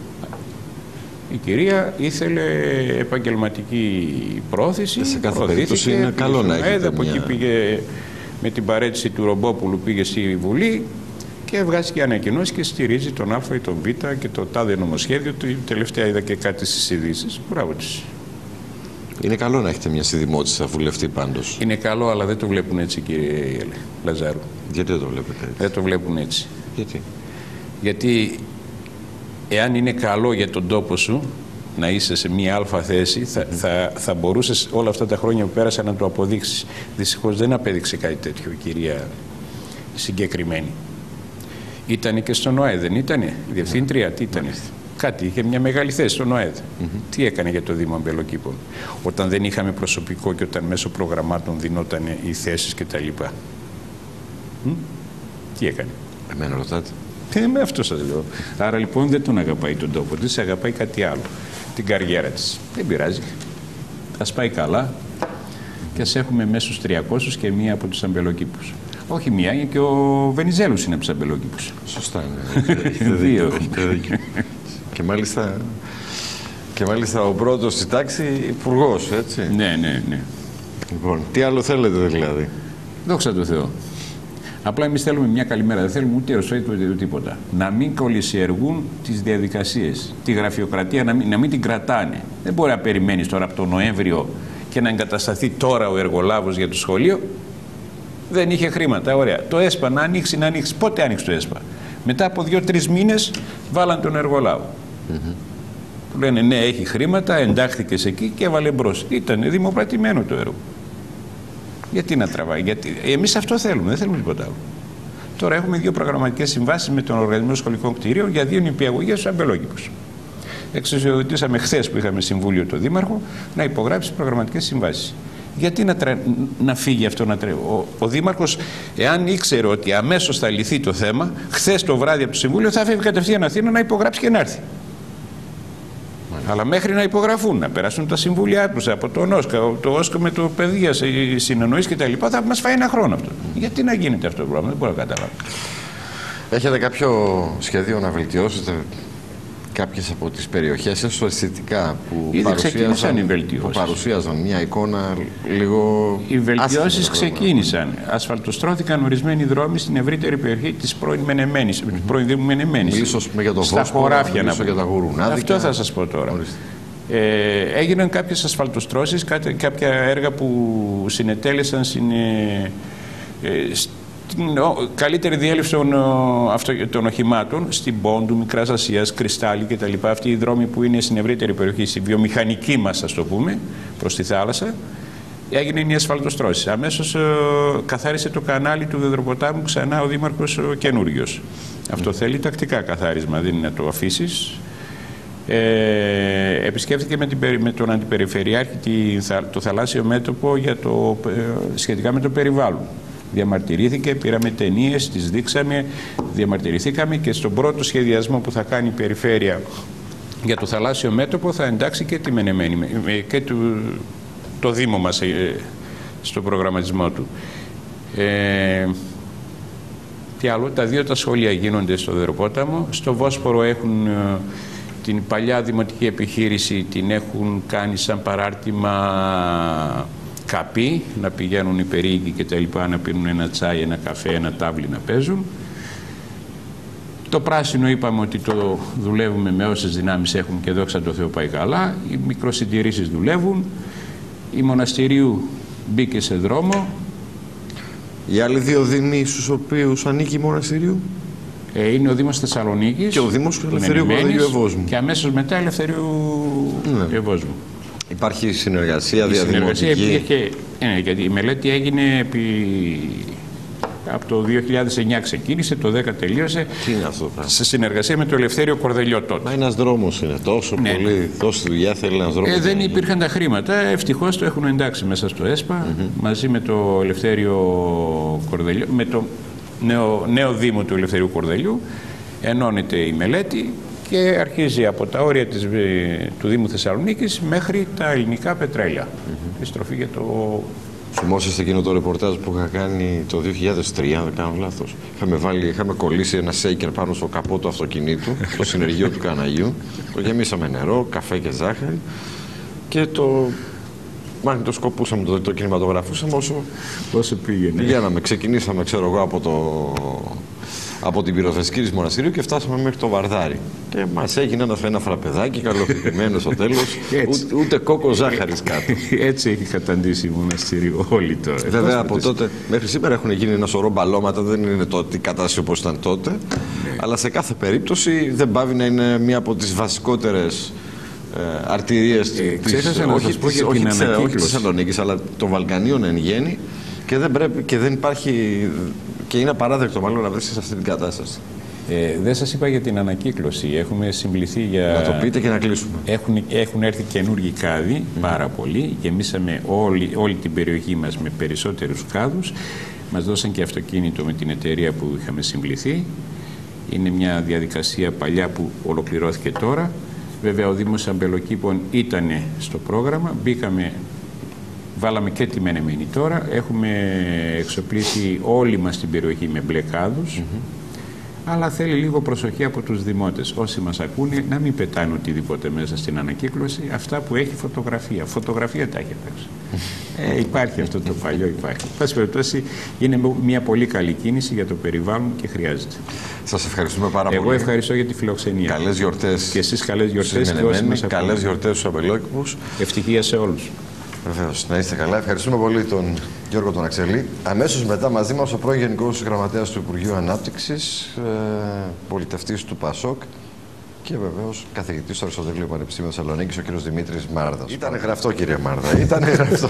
Η κυρία ήθελε επαγγελματική πρόθεση. Σε κάθε περίπτωση είναι καλό να έχετε από μια... εκεί πήγε με την παρέτηση του Ρομπόπουλου, πήγε στη Βουλή και βγάζει ανακοινώσει και στηρίζει τον Α ή τον Β και το τάδε νομοσχέδιο του. Τελευταία είδα και κάτι στις ειδήσεις. Μπράβο της. Είναι καλό να έχετε μια συνδημότησα βουλευτή πάντως. Είναι καλό, αλλά δεν το βλέπουν έτσι, κύριε Λαζάρου. Γιατί δεν το βλέπετε έτσι? Δεν το βλέπουν έτσι. Γιατί? Γιατί εάν είναι καλό για τον τόπο σου να είσαι σε μια αλφα θέση, θα, θα, θα μπορούσες όλα αυτά τα χρόνια που πέρασαν να το αποδείξεις. Δυστυχώς δεν απέδειξε κάτι τέτοιο η κυρία συγκεκριμένη. Ήτανε και στον ΟΑΕΔ, δεν ήτανε? Διευθύντρια, τι ήτανε? Κάτι, είχε μια μεγάλη θέση στον ΟΑΕΔ. Mm-hmm. Τι έκανε για το Δήμο Αμπελοκήπων, όταν δεν είχαμε προσωπικό και όταν μέσω προγραμμάτων δινόταν οι θέσεις κτλ. Mm? Τι έκανε? Εμένα ρωτάτε. Ε, με αυτό σας λέω. Άρα λοιπόν δεν τον αγαπάει τον τόπο της, αγαπάει κάτι άλλο. Την καριέρα της. Δεν πειράζει. Ας πάει καλά και ας έχουμε μέσους τριακόσιους και μία από τους Αμπελοκήπους. Όχι μία, και ο Βενιζέλος είναι από τους Αμπελοκήπους. Σωστά είναι. Δύο. Και μάλιστα, και μάλιστα ο πρώτος στη τάξη υπουργός, έτσι. Ναι, ναι, ναι. Λοιπόν, τι άλλο θέλετε δηλαδή? Δόξα τω Θεώ. Απλά εμείς θέλουμε μια καλημέρα, δεν θέλουμε ούτε ρωσόι ούτε τίποτα. Να μην κολλησιεργούν τις διαδικασίες, τη γραφειοκρατία να μην, να μην την κρατάνε. Δεν μπορεί να περιμένεις τώρα από τον Νοέμβριο και να εγκατασταθεί τώρα ο εργολάβος για το σχολείο. Δεν είχε χρήματα, ωραία. Το ΕΣΠΑ να ανοίξει, να ανοίξει. Πότε άνοιξε το ΕΣΠΑ? Μετά από δύο-τρεις μήνες βάλαν τον εργολάβο. Mm-hmm. Που λένε ναι, έχει χρήματα, εντάχθηκε εκεί και έβαλε μπρος. Ήταν δημοπρατημένο το έργο. Γιατί να τραβάει? Γιατί εμείς αυτό θέλουμε, δεν θέλουμε τίποτα άλλο. Τώρα έχουμε δύο προγραμματικές συμβάσεις με τον Οργανισμό Σχολικών Κτηρίων για δύο νηπιαγωγές στους Αμπελόκηπους. Εξουσιοδοτήσαμε χθες που είχαμε συμβούλιο το Δήμαρχο να υπογράψει προγραμματικές συμβάσεις. Γιατί να, τρα... να φύγει αυτό να τρέχει? Ο, ο Δήμαρχος, εάν ήξερε ότι αμέσως θα λυθεί το θέμα, χθες το βράδυ από το Συμβούλιο θα φεύγει κατευθείαν Αθήνα να υπογράψει και να έρθει. Μάλιστα. Αλλά μέχρι να υπογραφούν, να περάσουν τα συμβούλια τους από τον ΟΣΚΑ, το ΟΣΚΑ με το παιδείας, οι συνεννοήσεις κτλ. Θα μας φάει ένα χρόνο αυτό. Mm. Γιατί να γίνεται αυτό το πράγμα, δεν μπορώ να καταλάβω. Έχετε κάποιο σχέδιο να βελτιώσετε κάποιες από τις περιοχές έστω αισθητικά που παρουσίαζαν, που παρουσίαζαν μια εικόνα λίγο... Οι βελτιώσεις ξεκίνησαν. Ασφαλτοστρώθηκαν ορισμένοι δρόμοι στην ευρύτερη περιοχή της πρώην Μενεμένης. Mm-hmm. πρώην Δήμου Μενεμένης. Μιλήσω για το στα Βόσκο, χωράφια να για τα Γουρουνάδικα. Αυτό θα σας πω τώρα. Ε, έγιναν κάποιες ασφαλτοστρώσεις, κάποια έργα που συνετέλεσαν στην... Ε, την καλύτερη διέλευση των, των οχημάτων στην Πόντου, Μικράς Ασίας, Κρυστάλλι κτλ. Αυτοί οι δρόμοι που είναι στην ευρύτερη περιοχή, στη βιομηχανική μας, ας το πούμε, προς τη θάλασσα, έγινε η ασφαλτοστρώση. Αμέσως ε, καθάρισε το κανάλι του Δεδροποτάμου ξανά ο Δήμαρχος καινούριος. Mm. Αυτό θέλει τακτικά καθάρισμα, δεν είναι να το αφήσεις. Ε, επισκέφθηκε με, την, με τον Αντιπεριφερειάρχη το θαλάσσιο μέτωπο για το, σχετικά με το περιβάλλον. Διαμαρτυρήθηκε, πήραμε ταινίες, τις δείξαμε, διαμαρτυρηθήκαμε και στον πρώτο σχεδιασμό που θα κάνει η Περιφέρεια για το θαλάσσιο μέτωπο θα εντάξει και τη Μενεμένη και του, το Δήμο μας ε, στο προγραμματισμό του. Ε, τι άλλο, τα δύο τα σχολεία γίνονται στο Δεροπόταμο. Στο Βόσπορο έχουν ε, την παλιά δημοτική επιχείρηση, την έχουν κάνει σαν παράρτημα καπί, να πηγαίνουν οι περίοικοι και τα λοιπά, να πίνουν ένα τσάι, ένα καφέ, ένα τάβλι να παίζουν. Το πράσινο είπαμε ότι το δουλεύουμε με όσες δυνάμεις έχουμε και δόξα τω Θεώ πάει καλά. Οι μικροσυντηρήσεις δουλεύουν. Η Μοναστηρίου μπήκε σε δρόμο. Οι άλλοι δύο δήμοι στους οποίους ανήκει η Μοναστηρίου ε, είναι ο Δήμος Θεσσαλονίκης και ο Δήμος Ελευθερίου Κορδελιού Ευόσμου. Και αμέσως μετά Ελευθερίου ναι. Ευόσμου. Υπάρχει συνεργασία διαδημοτική. Και, ναι, γιατί η μελέτη έγινε επί... από το δύο χιλιάδες εννιά ξεκίνησε, το δέκα τελείωσε. Τι είναι αυτό πράγμα? Σε συνεργασία με το Ελευθέριο Κορδελιό τότε. Μα ένας δρόμος είναι τόσο ναι. πολύ, τόση δουλειά θέλει ένας δρόμος. Ε, δεν υπήρχαν τα χρήματα. Ευτυχώς το έχουν εντάξει μέσα στο ΕΣΠΑ mm-hmm. μαζί με το Ελευθέριο Κορδελιό, με το νέο, νέο Δήμο του Ελευθερίου Κορδελιού. Ενώνεται η μελέτη και αρχίζει από τα όρια της, του Δήμου Θεσσαλονίκης μέχρι τα ελληνικά πετρέλαια. Mm-hmm. Η στροφή για το... Θυμόσαστε εκείνο το ρεπορτάζ που είχα κάνει το δύο χιλιάδες τρία, αν δεν κάνω λάθος. Είχαμε, βάλει, είχαμε κολλήσει ένα σέικερ πάνω στο καπό του αυτοκινήτου, στο συνεργείο του Καναγιού. Το γεμίσαμε νερό, καφέ και ζάχαρη και το μαγνητοσκοπούσαμε, το, το κινηματογραφούσαμε όσο, όσο πήγαινε. Πηγαίναμε, ξεκινήσαμε, ξέρω εγώ, από το... από την πυροσβεστική της Μοναστηρίου και φτάσαμε μέχρι το Βαρδάρι. Και μας έγινε ένα, ένα φραπεδάκι καλοφυτημένο στο τέλος, ούτε, ούτε κόκο ζάχαρης κάτω. Έτσι έχει καταντήσει η Μοναστηρίου όλοι τώρα. Βέβαια από τότε μέχρι σήμερα έχουν γίνει ένα σωρό μπαλώματα, δεν είναι τότε η κατάσταση όπως ήταν τότε. Ναι. Αλλά σε κάθε περίπτωση δεν πάβει να είναι μία από τις βασικότερες ε, αρτηρίες ε, της, ε, όχι, της, της, όχι, της, όχι της Θεσσαλονίκης, αλλά των Βαλκανίων εν γέννη. Και δεν, πρέπει, και δεν υπάρχει, και είναι απαράδεκτο μάλλον να βρίσκεσαι σε αυτή την κατάσταση. Ε, δεν σας είπα για την ανακύκλωση. Έχουμε συμπληθεί για... Να το πείτε και να κλείσουμε. Έχουν, έχουν έρθει καινούργιοι κάδοι, mm. πάρα πολλοί. Γεμίσαμε όλη, όλη την περιοχή μας με περισσότερους κάδους. Μας δώσαν και αυτοκίνητο με την εταιρεία που είχαμε συμπληθεί. Είναι μια διαδικασία παλιά που ολοκληρώθηκε τώρα. Βέβαια ο Δήμος Αμπελοκήπων ήταν στο πρόγραμμα. Μπήκαμε... Βάλαμε και τη Μενεμένη τώρα. Έχουμε εξοπλίσει όλη μας την περιοχή με μπλε κάδους. Mm-hmm. Αλλά θέλει λίγο προσοχή από τους δημότες. Όσοι μας ακούνε να μην πετάνε οτιδήποτε μέσα στην ανακύκλωση. Αυτά που έχει φωτογραφία. Φωτογραφία τα έχει παίξει. ε, υπάρχει αυτό το παλιό, υπάρχει. Πάση περιπτώσει είναι μια πολύ καλή κίνηση για το περιβάλλον και χρειάζεται. Σας ευχαριστούμε πάρα Εγώ πολύ. Εγώ ευχαριστώ για τη φιλοξενία. Καλές γιορτές. Και εσείς καλές γιορτές και όσοι μας ακούνε. Καλές γιορτές στους Αμπελόκηπους. Ευτυχία σε όλους. Βεβαίως, να είστε καλά. Ευχαριστούμε πολύ τον Γιώργο τον Αξελή. Αμέσως μετά μαζί μας ο πρώην Γενικός Γραμματέας του Υπουργείου Ανάπτυξης, ε, πολιτευτής του ΠΑΣΟΚ και βεβαίως καθηγητής στο Αριστοτέλειο Πανεπιστήμιο Θεσσαλονίκης, ο κύριος Δημήτρης Μάρδας. Ήτανε γραφτό, κύριε Μάρδα. Ήτανε γραφτό.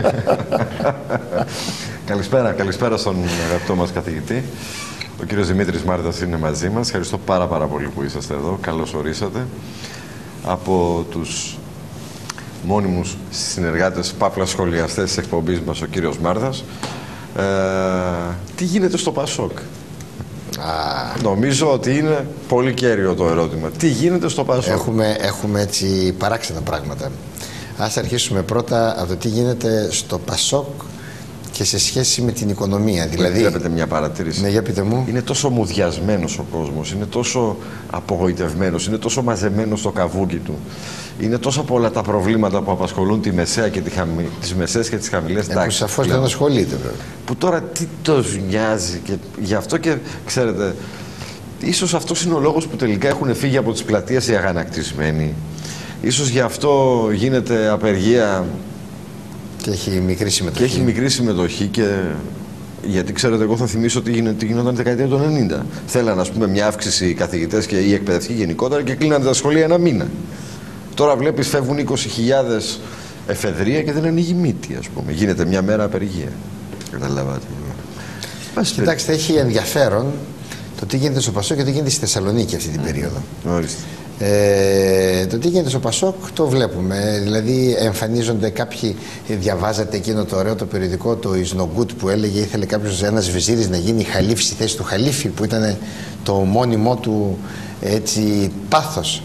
καλησπέρα, καλησπέρα στον αγαπητό μας καθηγητή. Ο κύριος Δημήτρης Μάρδας είναι μαζί μας. Ευχαριστώ πάρα, πάρα πολύ που είσαστε εδώ. Καλώς ορίσατε. Από τους μόνιμους συνεργάτες, παύλα σχολιαστές της εκπομπής μας, ο κύριος Μάρδας. Ε, τι γίνεται στο ΠΑΣΟΚ? Α, νομίζω ότι είναι πολύ κέριο το ερώτημα. Τι γίνεται στο ΠΑΣΟΚ? Έχουμε, έχουμε έτσι παράξενα πράγματα. Ας αρχίσουμε πρώτα από το τι γίνεται στο ΠΑΣΟΚ και σε σχέση με την οικονομία. Δηλαδή, βλέπετε μια παρατήρηση. Ναι, για πείτε μου. Είναι τόσο μουδιασμένος ο κόσμος, είναι τόσο απογοητευμένος, είναι τόσο μαζεμένος στο καβούκι του. Είναι τόσο πολλά τα προβλήματα που απασχολούν τη μεσαία και τη χαμη... τις μεσαίες και τις χαμηλές τάξεις. Που σαφώς δεν ασχολείται βέβαια. Που τώρα τι το νοιάζει και γι' αυτό και ξέρετε, ίσως αυτός είναι ο λόγος που τελικά έχουν φύγει από τις πλατείες οι αγανακτισμένοι. Ίσως γι' αυτό γίνεται απεργία. Και έχει μικρή συμμετοχή. Και έχει μικρή συμμετοχή και... Γιατί ξέρετε, εγώ θα θυμίσω ότι τι γινόταν τη δεκαετία του ενενήντα. Θέλανε, ας πούμε, μια αύξηση οι καθηγητές και οι εκπαιδευτικοί γενικότερα και κλείνανε τα σχολεία ένα μήνα. Τώρα βλέπεις φεύγουν είκοσι χιλιάδες εφεδρεία και δεν ανοίγει μύτη, ας πούμε. Γίνεται μια μέρα απεργία. Καταλάβατε. Κοιτάξτε, έχει ενδιαφέρον το τι γίνεται στο ΠΑΣΟΚ και το τι γίνεται στη Θεσσαλονίκη αυτή την περίοδο. Ορίστε. Ε, το τι γίνεται στο ΠΑΣΟΚ το βλέπουμε. Δηλαδή εμφανίζονται κάποιοι, διαβάζατε εκείνο το ωραίο το περιοδικό, το Is No Good, που έλεγε ήθελε κάποιος, ένας βεζίρης, να γίνει χαλίφη στη θέση του χαλίφη, που ήταν το μόνιμό του έτσι πάθος.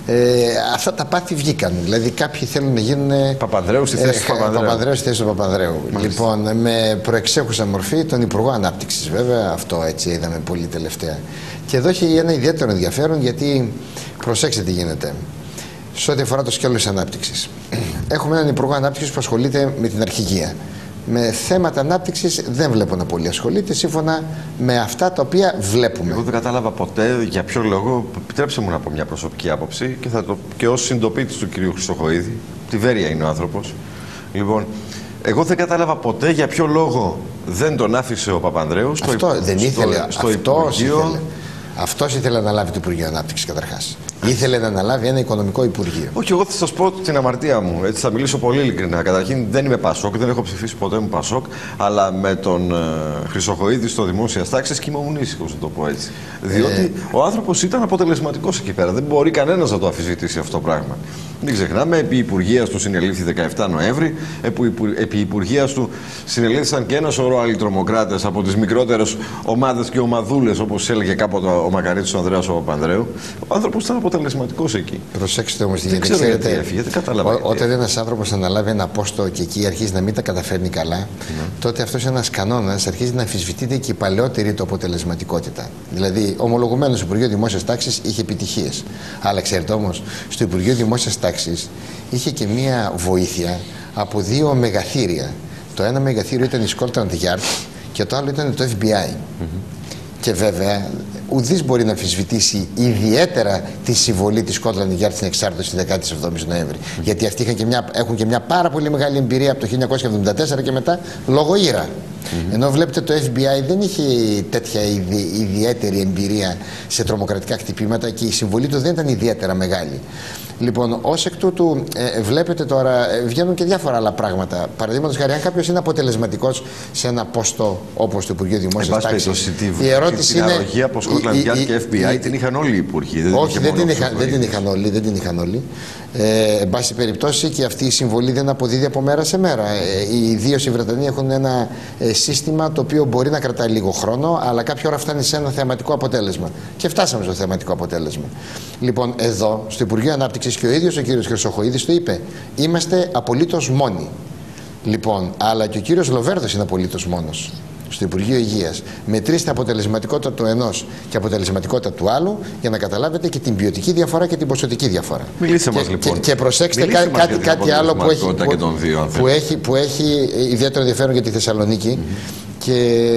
Ε, αυτά τα πάθη βγήκαν. Δηλαδή, κάποιοι θέλουν να γίνουν. Παπανδρέου στη θέση του Παπανδρέου. Παπανδρέου στη θέση του Παπανδρέου. Λοιπόν, με προεξέχουσα μορφή τον Υπουργό Ανάπτυξης. Βέβαια, αυτό έτσι είδαμε πολύ τελευταία. Και εδώ έχει ένα ιδιαίτερο ενδιαφέρον, γιατί προσέξτε τι γίνεται. Σε ό,τι αφορά το σκέλος της ανάπτυξης, έχουμε έναν Υπουργό Ανάπτυξης που ασχολείται με την αρχηγία. Με θέματα ανάπτυξης δεν βλέπω να πολύ ασχολείται, σύμφωνα με αυτά τα οποία βλέπουμε. Εγώ δεν κατάλαβα ποτέ για ποιο λόγο. Επιτρέψτε μου να πω μια προσωπική άποψη και, θα το, και ως συντοπίτης του κυρίου Χρυσοχοΐδη. Τη Βέρεια είναι ο άνθρωπος. Λοιπόν, εγώ δεν κατάλαβα ποτέ για ποιο λόγο δεν τον άφησε ο Παπανδρέου στο, αυτό δεν ήθελε, στο, στο αυτός Υπουργείο. Ήθελε. Αυτός ήθελε να αναλάβει το Υπουργείο Ανάπτυξης καταρχάς. Ήθελε να αναλάβει ένα οικονομικό Υπουργείο. Όχι, εγώ θα σας πω την αμαρτία μου. Έτσι θα μιλήσω πολύ ειλικρινά. Καταρχήν δεν είμαι Πασόκ, δεν έχω ψηφίσει ποτέ μου Πασόκ, αλλά με τον uh, Χρυσοχοΐδη στο δημόσια τάξη και ήμουν ήσυχος, να το πω έτσι. Διότι ε... ο άνθρωπος ήταν αποτελεσματικός εκεί πέρα. Δεν μπορεί κανένας να το αμφισβητήσει αυτό το πράγμα. Μην ξεχνάμε, επί υπουργείας του συνελήφθη δεκαεφτά Νοέμβρη, επί υπουργείας του συνελήφθησαν και ένα σωρό άλλοι τρομοκράτες από τις μικρότερες ομάδες και ομαδούλες, όπως έλεγε κάποτε ο Μακαρίτης ο Ανδρέας ο Παπανδρέου. Ο άνθρωπος ήταν αποτελεσματικός εκεί. Προσέξτε όμως τι γίνεται. Δεν ξέρω γιατί έφυγε, δεν κατάλαβα. Όταν ένας άνθρωπος αναλάβει ένα πόστο και εκεί αρχίζει να μην τα καταφέρνει καλά, mm. τότε αυτός ένας κανόνας αρχίζει να αμφισβητείται και η παλαιότερη του αποτελεσματικότητα. Δηλαδή, ομολογουμένως στο Υπουργείο Δημόσιας Τάξης είχε επιτυχίες. Αλλά ξέρετε όμως, στο Υπουργείο Δημόσιας Τάξης είχε και μία βοήθεια από δύο μεγαθύρια. Το ένα μεγαθύριο ήταν η Scotland Yard και το άλλο ήταν το εφ μπι άι. Mm-hmm. Και βέβαια, ουδής μπορεί να αμφισβητήσει ιδιαίτερα τη συμβολή της Scotland Yard στην εξάρτηση της δεκαεφτά Νοέμβρη. Mm. Γιατί αυτοί είχαν και μια, έχουν και μια πάρα πολύ μεγάλη εμπειρία από το χίλια εννιακόσια εβδομήντα τέσσερα και μετά λόγω Ήρα. Mm-hmm. Ενώ βλέπετε το εφ μπι άι δεν είχε τέτοια ιδι, ιδιαίτερη εμπειρία σε τρομοκρατικά χτυπήματα και η συμβολή του δεν ήταν ιδιαίτερα μεγάλη. Λοιπόν, ως εκ τούτου, ε, βλέπετε τώρα, ε, βγαίνουν και διάφορα άλλα πράγματα. Παραδείγματος χάρη, αν κάποιος είναι αποτελεσματικός σε ένα πόστο όπως το Υπουργείο Δημόσιας Τάξης, η ερώτηση είναι. Την αρρωγή από Scotland Yard και εφ μπι άι την είχαν όλοι οι υπουργοί. Όχι, δεν την, είχα, δεν την είχαν όλοι. Δεν την είχαν όλοι. Ε, εν πάση περιπτώσει, και αυτή η συμβολή δεν αποδίδει από μέρα σε μέρα. Ε, ιδίως οι Βρετανοί έχουν ένα ε, σύστημα το οποίο μπορεί να κρατάει λίγο χρόνο, αλλά κάποια ώρα φτάνει σε ένα θεαματικό αποτέλεσμα. Και φτάσαμε στο θεαματικό αποτέλεσμα. Λοιπόν, εδώ, στο Υπουργείο Ανάπτυξης, και ο ίδιος ο κύριος Χρυσοχοΐδης το είπε, είμαστε απολύτως μόνοι. Λοιπόν, αλλά και ο κύριος Λοβέρδος είναι απολύτως μόνος στο Υπουργείο Υγείας. Μετρήστε αποτελεσματικότητα του ενός και αποτελεσματικότητα του άλλου για να καταλάβετε και την ποιοτική διαφορά και την ποσοτική διαφορά. Μιλήστε και, μας λοιπόν. Και, και προσέξτε Μιλήστε κάτι, κάτι, κάτι άλλο που έχει, που, που, έχει, που έχει ιδιαίτερο ενδιαφέρον για τη Θεσσαλονίκη mm-hmm. και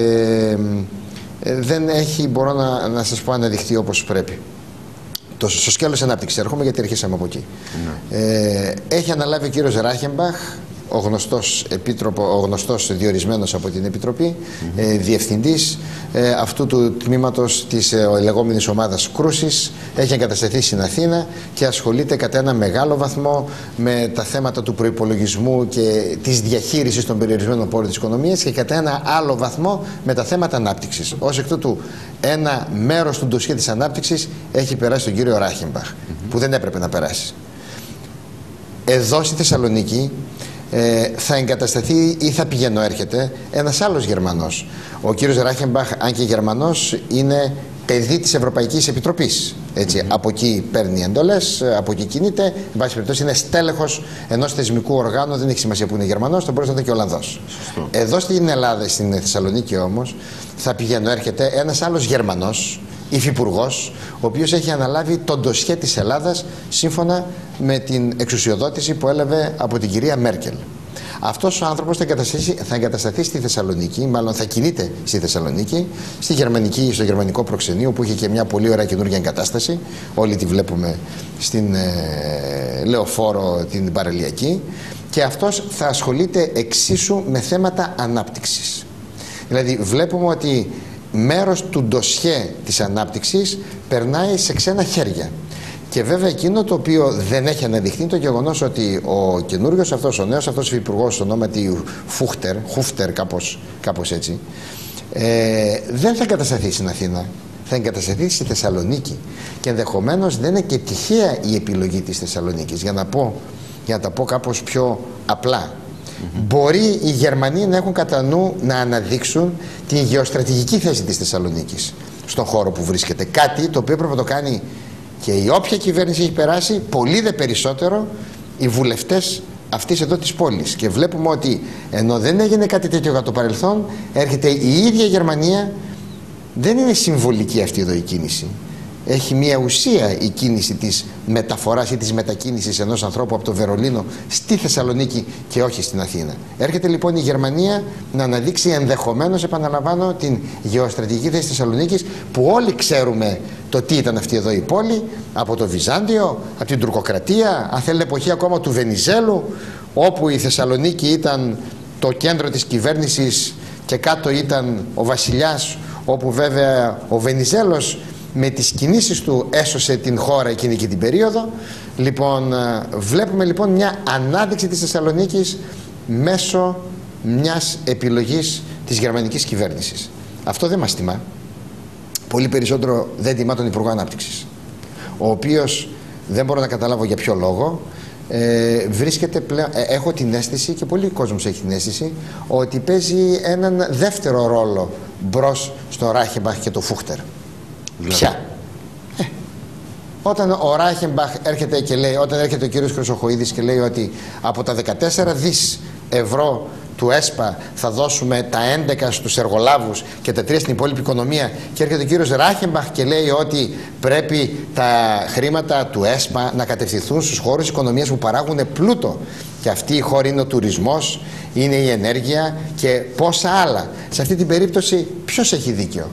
ε, δεν έχει, μπορώ να, να σας πω, αναδειχθεί όπως πρέπει. Το, στο σκέλος ανάπτυξης έρχομαι, γιατί αρχίσαμε από εκεί. Mm-hmm. ε, έχει αναλάβει ο κύριος Ράχεμπαχ, ο γνωστός, επίτροπο, ο γνωστός διορισμένος από την Επιτροπή, mm-hmm. ε, διευθυντής ε, αυτού του τμήματος της ε, λεγόμενης ομάδας κρούσης. Έχει εγκατασταθεί στην Αθήνα και ασχολείται κατά ένα μεγάλο βαθμό με τα θέματα του προϋπολογισμού και της διαχείρισης των περιορισμένων πόρων της οικονομίας και κατά ένα άλλο βαθμό με τα θέματα ανάπτυξης. Ως εκ τούτου, ένα μέρος του ντοσιέ της ανάπτυξης έχει περάσει στον κύριο Ράχεμπαχ, mm-hmm. που δεν έπρεπε να περάσει. Εδώ στη Θεσσαλονίκη Ε, θα εγκατασταθεί ή θα πηγαίνω έρχεται ένας άλλος Γερμανός. Ο κύριος Ράχεμπαχ, αν και Γερμανός, είναι παιδί της Ευρωπαϊκής Επιτροπής. Έτσι, mm-hmm. Από εκεί παίρνει εντολές, από εκεί κινείται. Εν πάση περιπτώσει, είναι στέλεχος ενός θεσμικού οργάνου, δεν έχει σημασία που είναι Γερμανός, θα μπορούσε να είναι και Ολλανδός. Σωστό. Εδώ στην Ελλάδα, στην Θεσσαλονίκη όμως, θα πηγαίνω έρχεται ένας άλλος Γερμανός, υφυπουργός, ο οποίος έχει αναλάβει τον ντοσιέ της Ελλάδας σύμφωνα με την εξουσιοδότηση που έλαβε από την κυρία Μέρκελ. Αυτός ο άνθρωπος θα εγκατασταθεί, θα εγκατασταθεί στη Θεσσαλονίκη, μάλλον θα κινείται στη Θεσσαλονίκη, στη γερμανική, στο γερμανικό προξενείο, που είχε και μια πολύ ωραία καινούργια εγκατάσταση. Όλοι τη βλέπουμε στην ε, Λεωφόρο, την παραλιακή. Και αυτός θα ασχολείται εξίσου με θέματα ανάπτυξης. Δηλαδή βλέπουμε ότι μέρος του ντοσιέ της ανάπτυξης περνάει σε ξένα χέρια. Και βέβαια εκείνο το οποίο δεν έχει αναδειχθεί είναι το γεγονός ότι ο καινούριος αυτός, ο νέος αυτός υφυπουργός, ονόματι Φούχτερ, Χούφτερ κάπως, κάπως έτσι, ε, δεν θα εγκατασταθεί στην Αθήνα, θα εγκατασταθεί στη Θεσσαλονίκη. Και ενδεχομένως δεν είναι και τυχαία η επιλογή της Θεσσαλονίκης, για να, πω, για να τα πω κάπως πιο απλά. Mm-hmm. Μπορεί οι Γερμανοί να έχουν κατά νου να αναδείξουν την γεωστρατηγική θέση της Θεσσαλονίκης στον χώρο που βρίσκεται. Κάτι το οποίο πρέπει να το κάνει Και η όποια κυβέρνηση έχει περάσει, πολύ δε περισσότερο οι βουλευτές αυτής εδώ της πόλης. Και βλέπουμε ότι ενώ δεν έγινε κάτι τέτοιο για το παρελθόν, έρχεται η ίδια Γερμανία. Δεν είναι συμβολική αυτή εδώ η κίνηση. Έχει μια ουσία η κίνηση της μεταφοράς ή της μετακίνησης ενός ανθρώπου από το Βερολίνο στη Θεσσαλονίκη και όχι στην Αθήνα. Έρχεται λοιπόν η Γερμανία να αναδείξει ενδεχομένως, επαναλαμβάνω, την γεωστρατηγική θέση της Θεσσαλονίκης, που όλοι ξέρουμε το τι ήταν αυτή εδώ η πόλη, από το Βυζάντιο, από την τουρκοκρατία, αν θέλει εποχή ακόμα του Βενιζέλου, όπου η Θεσσαλονίκη ήταν το κέντρο της κυβέρνησης και κάτω ήταν ο βασιλιάς, όπου βέβαια ο Βενιζέλος με τις κινήσεις του έσωσε την χώρα εκείνη και την περίοδο. Λοιπόν, βλέπουμε λοιπόν μια ανάδειξη της Θεσσαλονίκης μέσω μιας επιλογής της γερμανικής κυβέρνησης. Αυτό δεν μας τιμά. Πολύ περισσότερο δεν τιμά τον Υπουργό Ανάπτυξης, ο οποίος δεν μπορώ να καταλάβω για ποιο λόγο ε, βρίσκεται πλέον, ε, έχω την αίσθηση, και πολλοί κόσμος έχει την αίσθηση, ότι παίζει έναν δεύτερο ρόλο μπρος στο Ράχεμπαχ και το Φούχτερ. Δηλαδή. Ποια? Ε, όταν ο Ράχεμπαχ έρχεται και λέει, όταν έρχεται ο κύριος Χρυσοχοΐδης και λέει ότι από τα δεκατέσσερα δις ευρώ του ΕΣΠΑ θα δώσουμε τα έντεκα στους εργολάβους και τα τρία στην υπόλοιπη οικονομία, και έρχεται ο κύριος Ράχεμπαχ και λέει ότι πρέπει τα χρήματα του ΕΣΠΑ να κατευθυνθούν στους χώρους οικονομίας που παράγουν πλούτο, και αυτή η χώρα είναι ο τουρισμός, είναι η ενέργεια και πόσα άλλα. Σε αυτή την περίπτωση ποιος έχει δίκιο,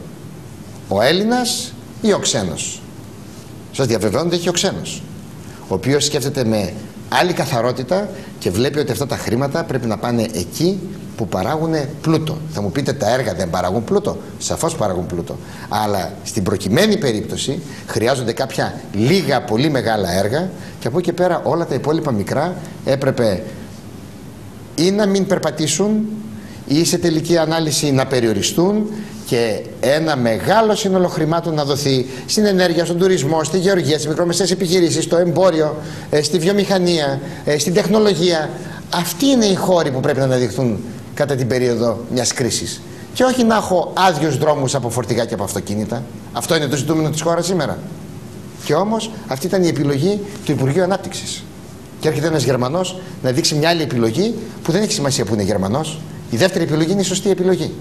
ο Έλληνας ή ο ξένος? Σας διαβεβαιώνω ότι έχει ο ξένος, ο οποίος σκέφτεται με άλλη καθαρότητα και βλέπει ότι αυτά τα χρήματα πρέπει να πάνε εκεί που παράγουν πλούτο. Θα μου πείτε, τα έργα δεν παράγουν πλούτο? Σαφώς παράγουν πλούτο. Αλλά στην προκειμένη περίπτωση χρειάζονται κάποια λίγα πολύ μεγάλα έργα, και από εκεί και πέρα όλα τα υπόλοιπα μικρά έπρεπε ή να μην περπατήσουν ή σε τελική ανάλυση να περιοριστούν, και ένα μεγάλο σύνολο χρημάτων να δοθεί στην ενέργεια, στον τουρισμό, στη γεωργία, στις μικρομεσαίες επιχειρήσεις, στο εμπόριο, στη βιομηχανία, στην τεχνολογία. Αυτοί είναι οι χώροι που πρέπει να αναδειχθούν κατά την περίοδο μιας κρίσης. Και όχι να έχω άδειους δρόμους από φορτηγά και από αυτοκίνητα. Αυτό είναι το ζητούμενο της χώρας σήμερα. Και όμως αυτή ήταν η επιλογή του Υπουργείου Ανάπτυξης. Και έρχεται ένας Γερμανός να δείξει μια άλλη επιλογή που δεν έχει σημασία που είναι Γερμανός. Η δεύτερη επιλογή είναι η σωστή επιλογή.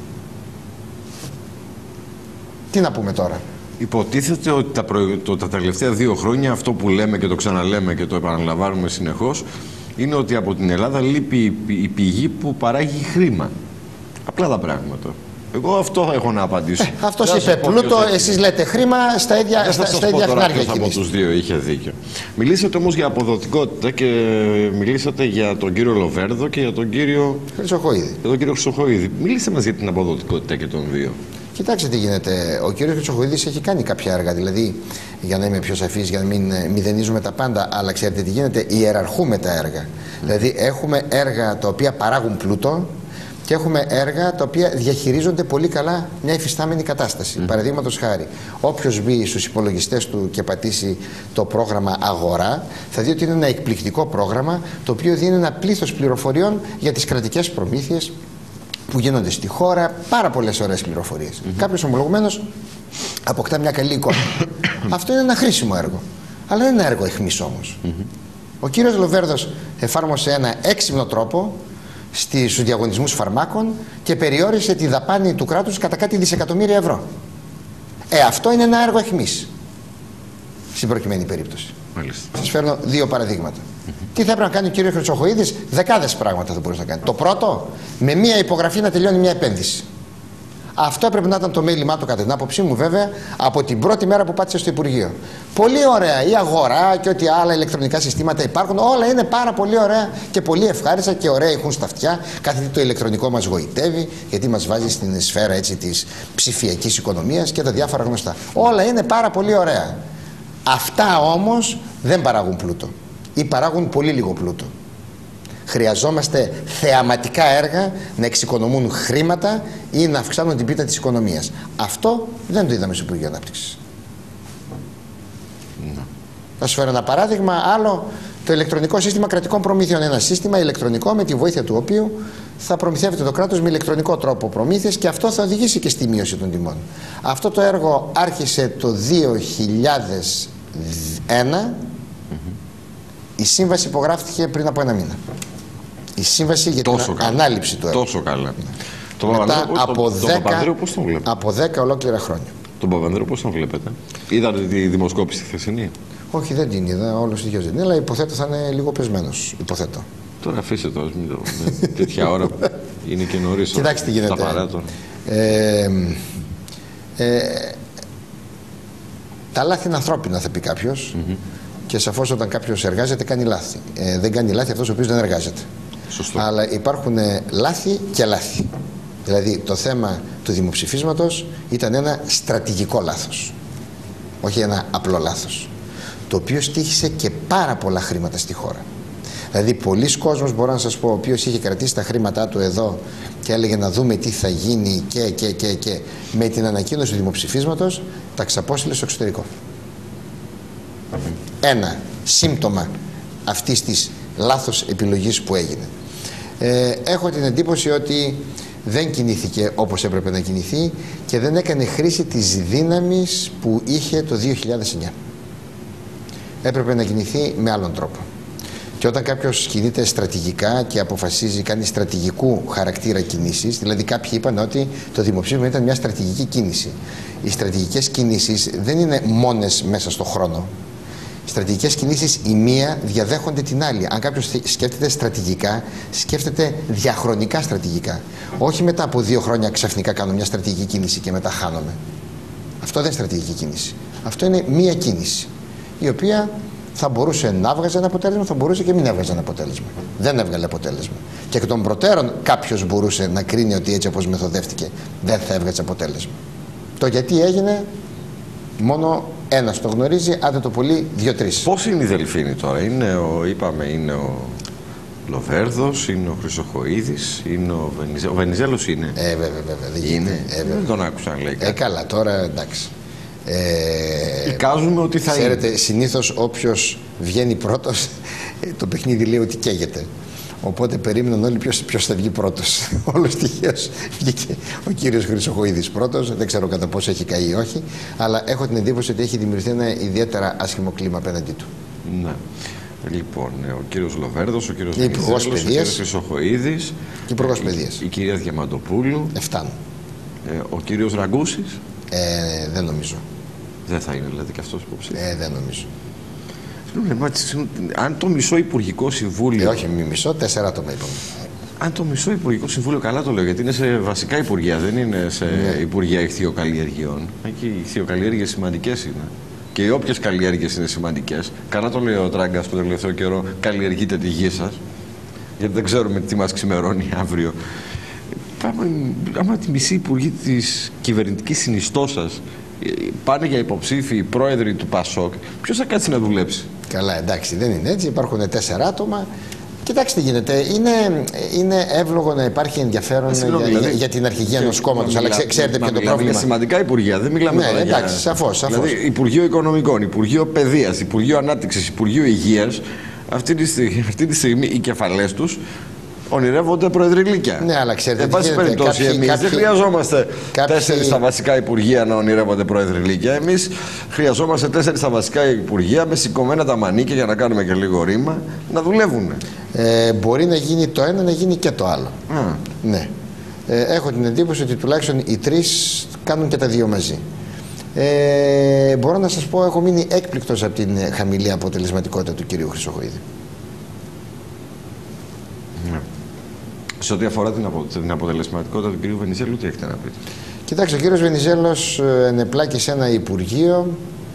Τι να πούμε τώρα? Υποτίθεται ότι τα, προ... το, τα τελευταία δύο χρόνια αυτό που λέμε και το ξαναλέμε και το επαναλαμβάνουμε συνεχώς είναι ότι από την Ελλάδα λείπει η πηγή που παράγει χρήμα. Απλά τα πράγματα. Εγώ αυτό έχω να απαντήσω. Ε, αυτός είπε πλούτο, εσείς λέτε χρήμα, στα ίδια, στα, στα ίδια χνάρια. Ποιος από τους δύο είχε δίκιο. Μιλήσατε όμως για αποδοτικότητα και μιλήσατε για τον κύριο Λοβέρδο και για τον κύριο Χρυσοχοΐδη. Για τον κύριο Χρυσοχοΐδη. Μιλήστε μας για την αποδοτικότητα και των δύο. Κοιτάξτε τι γίνεται. Ο κύριος Χρυσοχοΐδης έχει κάνει κάποια έργα. Δηλαδή, για να είμαι πιο σαφής, για να μην μηδενίζουμε τα πάντα, αλλά ξέρετε τι γίνεται, ιεραρχούμε τα έργα. Mm. Δηλαδή, έχουμε έργα τα οποία παράγουν πλούτο και έχουμε έργα τα οποία διαχειρίζονται πολύ καλά μια υφιστάμενη κατάσταση. Mm. Παραδείγματος χάρη, όποιος μπει στους υπολογιστές του και πατήσει το πρόγραμμα Αγορά, θα δει ότι είναι ένα εκπληκτικό πρόγραμμα το οποίο δίνει ένα πλήθος πληροφοριών για τις κρατικές προμήθειες που γίνονται στη χώρα, πάρα πολλές ωραίες πληροφορίες. Mm-hmm. Κάποιος ομολογουμένος αποκτά μια καλή εικόνα. Αυτό είναι ένα χρήσιμο έργο. Αλλά δεν είναι ένα έργο αιχμής όμως. Mm-hmm. Ο κύριος Λοβέρδος εφάρμοσε ένα έξυπνο τρόπο στους διαγωνισμούς φαρμάκων και περιόρισε τη δαπάνη του κράτους κατά κάτι δισεκατομμύρια ευρώ. Ε, αυτό είναι ένα έργο αιχμής στην προκειμένη περίπτωση. Μάλιστα. Σας φέρνω δύο παραδείγματα. Mm-hmm. Τι θα έπρεπε να κάνει ο κύριος Χρυσοχοΐδης? Δεκάδες πράγματα θα μπορούσε να κάνει. Το πρώτο, με μία υπογραφή να τελειώνει μια επένδυση. Αυτό έπρεπε να ήταν το μέλημά του, κατά την άποψή μου βέβαια, από την πρώτη μέρα που πάτησε στο Υπουργείο. Πολύ ωραία η αγορά και ό,τι άλλα ηλεκτρονικά συστήματα υπάρχουν, όλα είναι πάρα πολύ ωραία και πολύ ευχάριστα και ωραία έχουν στα αυτιά. Κάθε τι το ηλεκτρονικό μας γοητεύει, γιατί μας βάζει στην σφαίρα έτσι της ψηφιακής οικονομίας και τα διάφορα γνωστά. Όλα είναι πάρα πολύ ωραία. Αυτά όμως δεν παράγουν πλούτο ή παράγουν πολύ λίγο πλούτο. Χρειαζόμαστε θεαματικά έργα να εξοικονομούν χρήματα ή να αυξάνουν την πίτα της οικονομίας. Αυτό δεν το είδαμε στο Υπουργείο Ανάπτυξης. No. Θα σου φέρω ένα παράδειγμα άλλο. Το ηλεκτρονικό σύστημα κρατικών προμήθειων. Ένα σύστημα ηλεκτρονικό με τη βοήθεια του οποίου θα προμηθεύεται το κράτος με ηλεκτρονικό τρόπο προμήθειας και αυτό θα οδηγήσει και στη μείωση των τιμών. Αυτό το έργο άρχισε το δύο χιλιάδες Ένα, mm-hmm. η σύμβαση υπογράφτηκε πριν από ένα μήνα. Η σύμβαση για τόσο την καλά. ανάληψη του έργου. Τόσο καλά. Το μετά από, δέκα, από δέκα ολόκληρα χρόνια. Τον Παπανδρέο πώς τον βλέπετε? Είδατε τη δημοσκόπηση τη χθεσινή? Όχι, δεν την είδα, όλος τυχαίως δεν είναι, αλλά υποθέτω θα είναι λίγο πεσμένος. Υποθέτω. Τώρα αφήστε το, μην το τέτοια ώρα που είναι και νωρίς. Κοιτάξτε τι γίνεται. Τα παράτορα. Ε, ε, τα λάθη είναι ανθρώπινα, θα πει κάποιος. Mm-hmm. Και σαφώς όταν κάποιος εργάζεται κάνει λάθη. Ε, δεν κάνει λάθη αυτός ο οποίος δεν εργάζεται. Σωστό. Αλλά υπάρχουν λάθη και λάθη. Δηλαδή το θέμα του δημοψηφίσματος ήταν ένα στρατηγικό λάθος. Όχι ένα απλό λάθος. Το οποίο στοίχησε και πάρα πολλά χρήματα στη χώρα. Δηλαδή πολλοί κόσμος, μπορώ να σας πω, ο οποίος είχε κρατήσει τα χρήματά του εδώ και έλεγε να δούμε τι θα γίνει και, και, και, και με την ανακοίνωση του δημοψηφίσματος τα ξαπόστειλε στο εξωτερικό. Ένα σύμπτωμα αυτής της λάθος επιλογής που έγινε. Ε, έχω την εντύπωση ότι δεν κινήθηκε όπως έπρεπε να κινηθεί και δεν έκανε χρήση της δύναμης που είχε το δύο χιλιάδες εννιά. Έπρεπε να κινηθεί με άλλον τρόπο. Και όταν κάποιος κινείται στρατηγικά και αποφασίζει, κάνει στρατηγικού χαρακτήρα κινήσεις, δηλαδή κάποιοι είπαν ότι το δημοψήφισμα ήταν μια στρατηγική κίνηση. Οι στρατηγικές κινήσεις δεν είναι μόνες μέσα στο χρόνο. Οι στρατηγικές κινήσεις η μία διαδέχονται την άλλη. Αν κάποιος σκέφτεται στρατηγικά, σκέφτεται διαχρονικά στρατηγικά. Όχι μετά από δύο χρόνια ξαφνικά κάνω μια στρατηγική κίνηση και μετά χάνομαι. Αυτό δεν είναι στρατηγική κίνηση. Αυτό είναι μία κίνηση, η οποία θα μπορούσε να βγάζει ένα αποτέλεσμα, θα μπορούσε και μην έβγαζε ένα αποτέλεσμα. Δεν έβγαλε αποτέλεσμα. Και εκ των προτέρων κάποιος μπορούσε να κρίνει ότι έτσι όπως μεθοδεύτηκε δεν θα έβγαζε αποτέλεσμα. Το γιατί έγινε, μόνο ένας το γνωρίζει, άντε το πολύ δύο-τρεις. Πώς είναι η Δελφίνη τώρα? Είναι ο, είπαμε, είναι ο Λοβέρδος, είναι ο Χρυσοχοΐδης, είναι ο Βενιζέλος. Ο Βενιζέλος είναι. Ε, βέβαια, βέβαια. Δεν είναι. Ε, δεν τον άκουσα να λέει κάτι. Ε, καλά, τώρα εντάξει. Ε, Εικάζουμε ότι θα ξέρετε, είναι. Ξέρετε, συνήθως όποιος βγαίνει πρώτος, το παιχνίδι λέει ότι καίγεται. Οπότε περίμεναν όλοι ποιος, ποιος θα βγει πρώτος. Όλος τυχαίως βγήκε ο κύριος Χρυσοχοΐδης πρώτος. Δεν ξέρω κατά πόσο έχει καεί ή όχι, αλλά έχω την εντύπωση ότι έχει δημιουργηθεί ένα ιδιαίτερα άσχημο κλίμα απέναντί του. Ναι. Λοιπόν, ο κύριος Λοβέρδος, ο κύριος Βενιζέλος, ο κύριος Χρυσοχοΐδης, Υπουργός Παιδείας, η, η κυρία Διαμαντοπούλου, Εφτάνου. Ε, ο κύριος Ραγκούσης. Ε, δεν νομίζω. Δεν θα είναι δηλαδή και αυτός υποψήφιος. Ε, δεν νομίζω. Αν το μισό Υπουργικό Συμβούλιο. Ε, όχι, μη μισό, τέσσερα άτομα είπαμε. Αν το μισό Υπουργικό Συμβούλιο, καλά το λέω, γιατί είναι σε βασικά υπουργεία, δεν είναι σε ναι. υπουργεία ηχθειοκαλλιεργειών. Εκεί οι ηχθειοκαλλιέργειες σημαντικές είναι. Και οι όποιες καλλιέργειες είναι σημαντικές. Καλά το λέει ο Τράγκας που τον τελευταίο καιρό, καλλιεργείτε τη γη σας. Γιατί δεν ξέρουμε τι μας ξημερώνει αύριο. Άμα τη μισή υπουργοί της κυβερνητικής συνιστώσας πάνε για υποψήφιοι πρόεδροι του ΠΑΣΟΚ, ποιος θα κάτσει να δουλέψει? Καλά, εντάξει, δεν είναι έτσι. Υπάρχουν τέσσερα άτομα. Κοιτάξτε τι γίνεται. Είναι, είναι εύλογο να υπάρχει ενδιαφέρον για, δηλαδή, για την αρχηγία ενός κόμματος. Αλλά ξέ, ξέρετε ποιο είναι το πρόβλημα? Για σημαντικά υπουργεία. Δεν μιλάμε ναι, τώρα εντάξει, για... σαφώς, σαφώς. Δηλαδή, Υπουργείο Οικονομικών, Υπουργείο Παιδείας, Υπουργείο Ανάπτυξης, Υπουργείο Υγείας. Αυτή τη στιγμή, αυτή τη στιγμή οι κεφαλές τους ονειρεύονται προεδρυλίκια. Ναι, αλλά ξέρετε. Εν πάση περιπτώσει, εμείς κάποιοι, δεν χρειαζόμαστε κάποιοι... τέσσερις στα βασικά υπουργεία να ονειρεύονται προεδρυλίκια. Εμείς χρειαζόμαστε τέσσερις στα βασικά υπουργεία με σηκωμένα τα μανίκια για να κάνουμε και λίγο ρήμα να δουλεύουν. Ε, μπορεί να γίνει το ένα, να γίνει και το άλλο. Α. Ναι. Ε, έχω την εντύπωση ότι τουλάχιστον οι τρεις κάνουν και τα δύο μαζί. Ε, μπορώ να σας πω, έχω μείνει έκπληκτος από την χαμηλή αποτελεσματικότητα του κυρίου Χρυσοχοΐδη. Ναι. Σε ό,τι αφορά την, απο, την αποτελεσματικότητα του κυρίου Βενιζέλου, τι έχετε να πείτε? Κοιτάξτε, ο κύριος Βενιζέλος ενεπλάκη σε ένα υπουργείο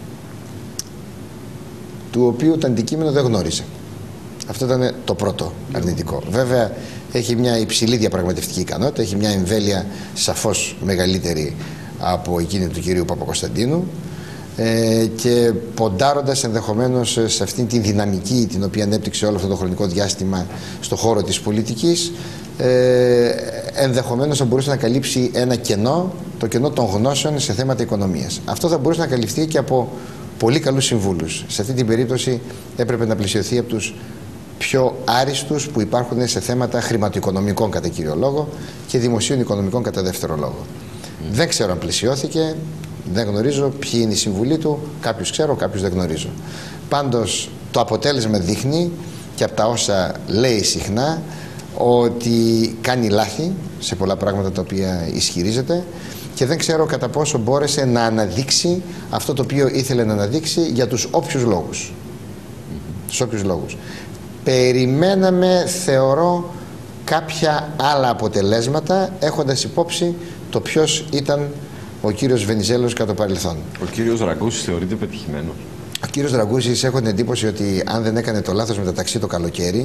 του οποίου το αντικείμενο δεν γνώριζε. Αυτό ήταν το πρώτο αρνητικό. Βέβαια, έχει μια υψηλή διαπραγματευτική ικανότητα, έχει μια εμβέλεια σαφώς μεγαλύτερη από εκείνη του κυρίου Παπακοσταντίνου ε, και ποντάροντας ενδεχομένως σε αυτήν την δυναμική την οποία ανέπτυξε όλο αυτό το χρονικό διάστημα στο χώρο της πολιτικής, ε, ενδεχομένως θα μπορούσε να καλύψει ένα κενό, το κενό των γνώσεων σε θέματα οικονομίας. Αυτό θα μπορούσε να καλυφθεί και από πολύ καλούς συμβούλους. Σε αυτή την περίπτωση έπρεπε να πλησιωθεί από τους πιο άριστους που υπάρχουν σε θέματα χρηματοοικονομικών κατά κύριο λόγο και δημοσίων οικονομικών κατά δεύτερο λόγο. Mm. Δεν ξέρω αν πλησιώθηκε, Δεν γνωρίζω ποιοι είναι οι συμβουλοί του, κάποιους ξέρω, κάποιους δεν γνωρίζω. Πάντως το αποτέλεσμα δείχνει και από τα όσα λέει συχνά ότι κάνει λάθη σε πολλά πράγματα τα οποία ισχυρίζεται και δεν ξέρω κατά πόσο μπόρεσε να αναδείξει αυτό το οποίο ήθελε να αναδείξει για τους όποιους λόγους. Τους όποιους λόγους. Περιμέναμε, θεωρώ, κάποια άλλα αποτελέσματα έχοντας υπόψη το ποιος ήταν ο κύριος Βενιζέλος κατά το παρελθόν. Ο κύριος Ραγκούσης θεωρείται πετυχημένος. Ο κύριος Ραγκούσης, έχω την εντύπωση ότι αν δεν έκανε το λάθος μεταξύ το καλοκαίρι,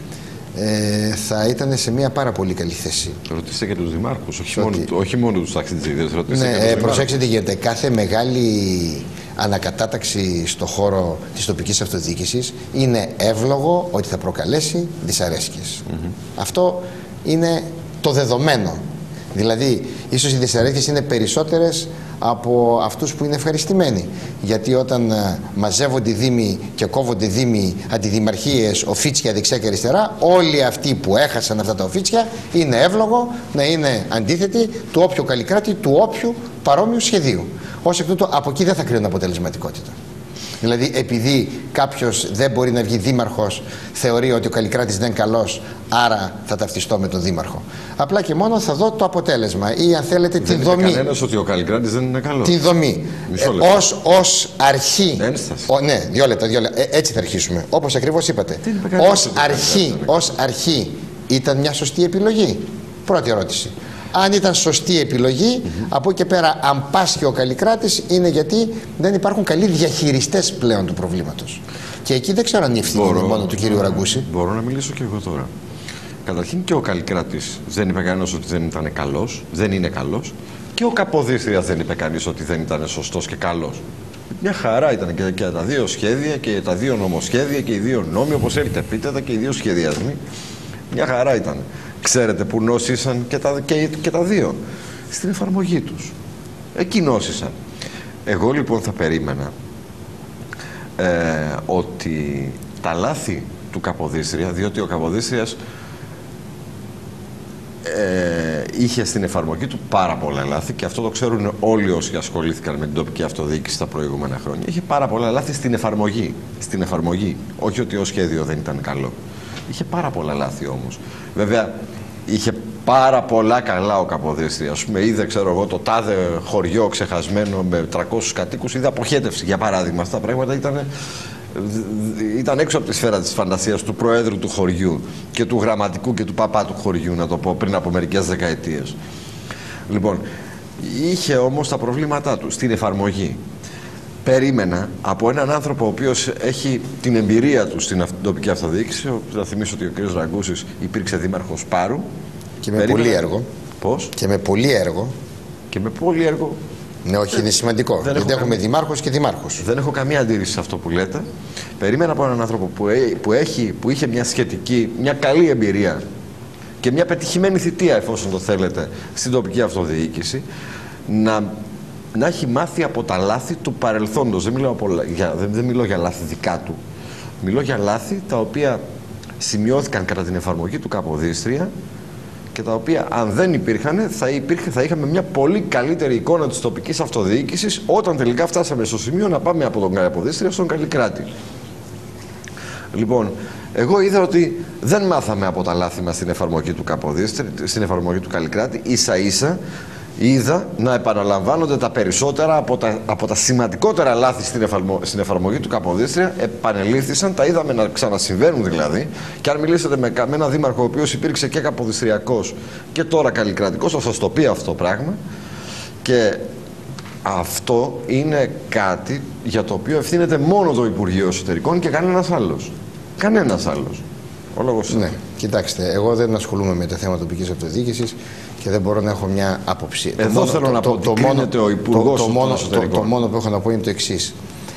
ε, θα ήταν σε μια πάρα πολύ καλή θέση. Ρωτήστε και τους δημάρχους, όχι, ότι... μόνο, όχι μόνο τους ταξιτζίδες. Ναι, ε, προσέξτε τι γίνεται. Κάθε μεγάλη ανακατάταξη στο χώρο της τοπικής αυτοδιοίκησης είναι εύλογο ότι θα προκαλέσει δυσαρέσκειες. Mm-hmm. Αυτό είναι το δεδομένο. Δηλαδή, ίσως οι δυσαρέσκειες είναι περισσότερες από αυτούς που είναι ευχαριστημένοι. Γιατί όταν uh, μαζεύονται οι δήμοι και κόβονται οι δήμοι, αντιδημαρχίες, οφίτσια δεξιά και αριστερά, όλοι αυτοί που έχασαν αυτά τα οφίτσια είναι εύλογο να είναι αντίθετοι του όποιου καλλικράτη, του όποιου παρόμοιου σχεδίου. Ως εκ τούτου, από εκεί δεν θα κρίνουν αποτελεσματικότητα. Δηλαδή, επειδή κάποιος δεν μπορεί να βγει δήμαρχος, θεωρεί ότι ο καλλικράτης δεν είναι καλός, άρα θα ταυτιστώ με τον δήμαρχο. Απλά και μόνο θα δω το αποτέλεσμα ή, αν θέλετε, δεν τη δομή. Δεν είναι κανένας ότι ο καλλικράτης δεν είναι καλός. Τη δομή. Ε, ως, ως αρχή. Ένσταση. Ο, ναι, δύο λεπτά, δύο λεπτά. Ε, έτσι θα αρχίσουμε. Όπως ακριβώς είπατε. Ως αρχή, ως αρχή ήταν μια σωστή επιλογή. Πρώτη ερώτηση. Αν ήταν σωστή επιλογή, mm-hmm. από εκεί και πέρα, αν πάσχει ο καλλικράτης, είναι γιατί δεν υπάρχουν καλοί διαχειριστές πλέον του προβλήματος. Και εκεί δεν ξέρω αν η ευθύνη είναι μόνο του κυρίου Ραγκούση. Μπορώ να μιλήσω και εγώ τώρα. Καταρχήν και ο καλλικράτης δεν είπε κανένας ότι δεν ήταν καλός, δεν είναι καλός. Και ο Καποδίστριας δεν είπε κανείς ότι δεν ήταν σωστός και καλός. Μια χαρά ήταν και, και τα δύο σχέδια και τα δύο νομοσχέδια και οι δύο νόμοι, όπως έχετε επίτεδα, και οι δύο σχεδιασμοί. Μια χαρά ήταν. Ξέρετε που νόσησαν και τα, και, και τα δύο? Στην εφαρμογή τους. Εκεί νόσησαν. Εγώ λοιπόν θα περίμενα ε, ότι τα λάθη του Καποδίστρια, διότι ο Καποδίστριας ε, είχε στην εφαρμογή του πάρα πολλά λάθη, και αυτό το ξέρουν όλοι όσοι ασχολήθηκαν με την τοπική αυτοδιοίκηση τα προηγούμενα χρόνια. Είχε πάρα πολλά λάθη στην εφαρμογή. Στην εφαρμογή. Όχι ότι ο σχέδιο δεν ήταν καλό. Είχε πάρα πολλά λάθη όμως. Βέβαια, είχε πάρα πολλά καλά ο Καποδίστρια. Ας πούμε, είδε, ξέρω εγώ, το τάδε χωριό ξεχασμένο με τριακόσιους κατοίκους, είδε αποχέτευση, για παράδειγμα. Αυτά τα πράγματα ήταν, ήταν έξω από τη σφαίρα της φαντασίας του προέδρου του χωριού και του γραμματικού και του παπά του χωριού, να το πω, πριν από μερικές δεκαετίες. Λοιπόν, είχε όμως τα προβλήματά του στην εφαρμογή. Περίμενα από έναν άνθρωπο ο οποίος έχει την εμπειρία του στην τοπική αυτοδιοίκηση. Θα θυμίσω ότι ο κ. Ραγκούσης υπήρξε δήμαρχος Πάρου. Και με Περίμενα... πολύ έργο. Πώς? Και με πολύ έργο. Και με πολύ έργο. Ναι, όχι, είναι σημαντικό. Δεν Γιατί έχουμε καμία... δημάρχους και δημάρχους. Δεν έχω καμία αντίρρηση σε αυτό που λέτε. Περίμενα από έναν άνθρωπο που, έ... που, έχει... που είχε μια σχετική, μια καλή εμπειρία και μια πετυχημένη θητεία, εφόσον το θέλετε, στην τοπική αυτοδιοίκηση, να. να έχει μάθει από τα λάθη του παρελθόντος. Δεν μιλώ, από, για, δεν, δεν μιλώ για λάθη δικά του. Μιλώ για λάθη τα οποία σημειώθηκαν κατά την εφαρμογή του Καποδίστρια και τα οποία, αν δεν υπήρχαν, θα, υπήρχε, θα είχαμε μια πολύ καλύτερη εικόνα της τοπικής αυτοδιοίκησης όταν τελικά φτάσαμε στο σημείο να πάμε από τον Καποδίστρια στον Καλλικράτη. Λοιπόν, εγώ είδα ότι δεν μάθαμε από τα λάθη μας στην εφαρμογή του Καποδίστρια, στην εφαρμογή του Καλλικράτη. Ίσα ίσα είδα να επαναλαμβάνονται τα περισσότερα από τα, από τα σημαντικότερα λάθη στην, εφαρμο, στην εφαρμογή του Καποδίστρια. Επανελήφθησαν, τα είδαμε να ξανασυμβαίνουν δηλαδή. Και αν μιλήσετε με, με έναν δήμαρχο ο οποίος υπήρξε και καποδιστριακός και τώρα καλλικρατικός, θα σας το πει αυτό το πράγμα. Και αυτό είναι κάτι για το οποίο ευθύνεται μόνο το Υπουργείο Εσωτερικών και κανένας άλλος. Κανένας άλλος. Ο λόγος ναι, κοιτάξτε, εγώ δεν ασχολούμαι με τα θέματα τοπικής αυτοδιοίκησης και δεν μπορώ να έχω μια άποψη. Εδώ το θέλω μόνο, να πω ότι κρίνεται ο Υπουργός το, το, των το, το μόνο που έχω να πω είναι το εξής.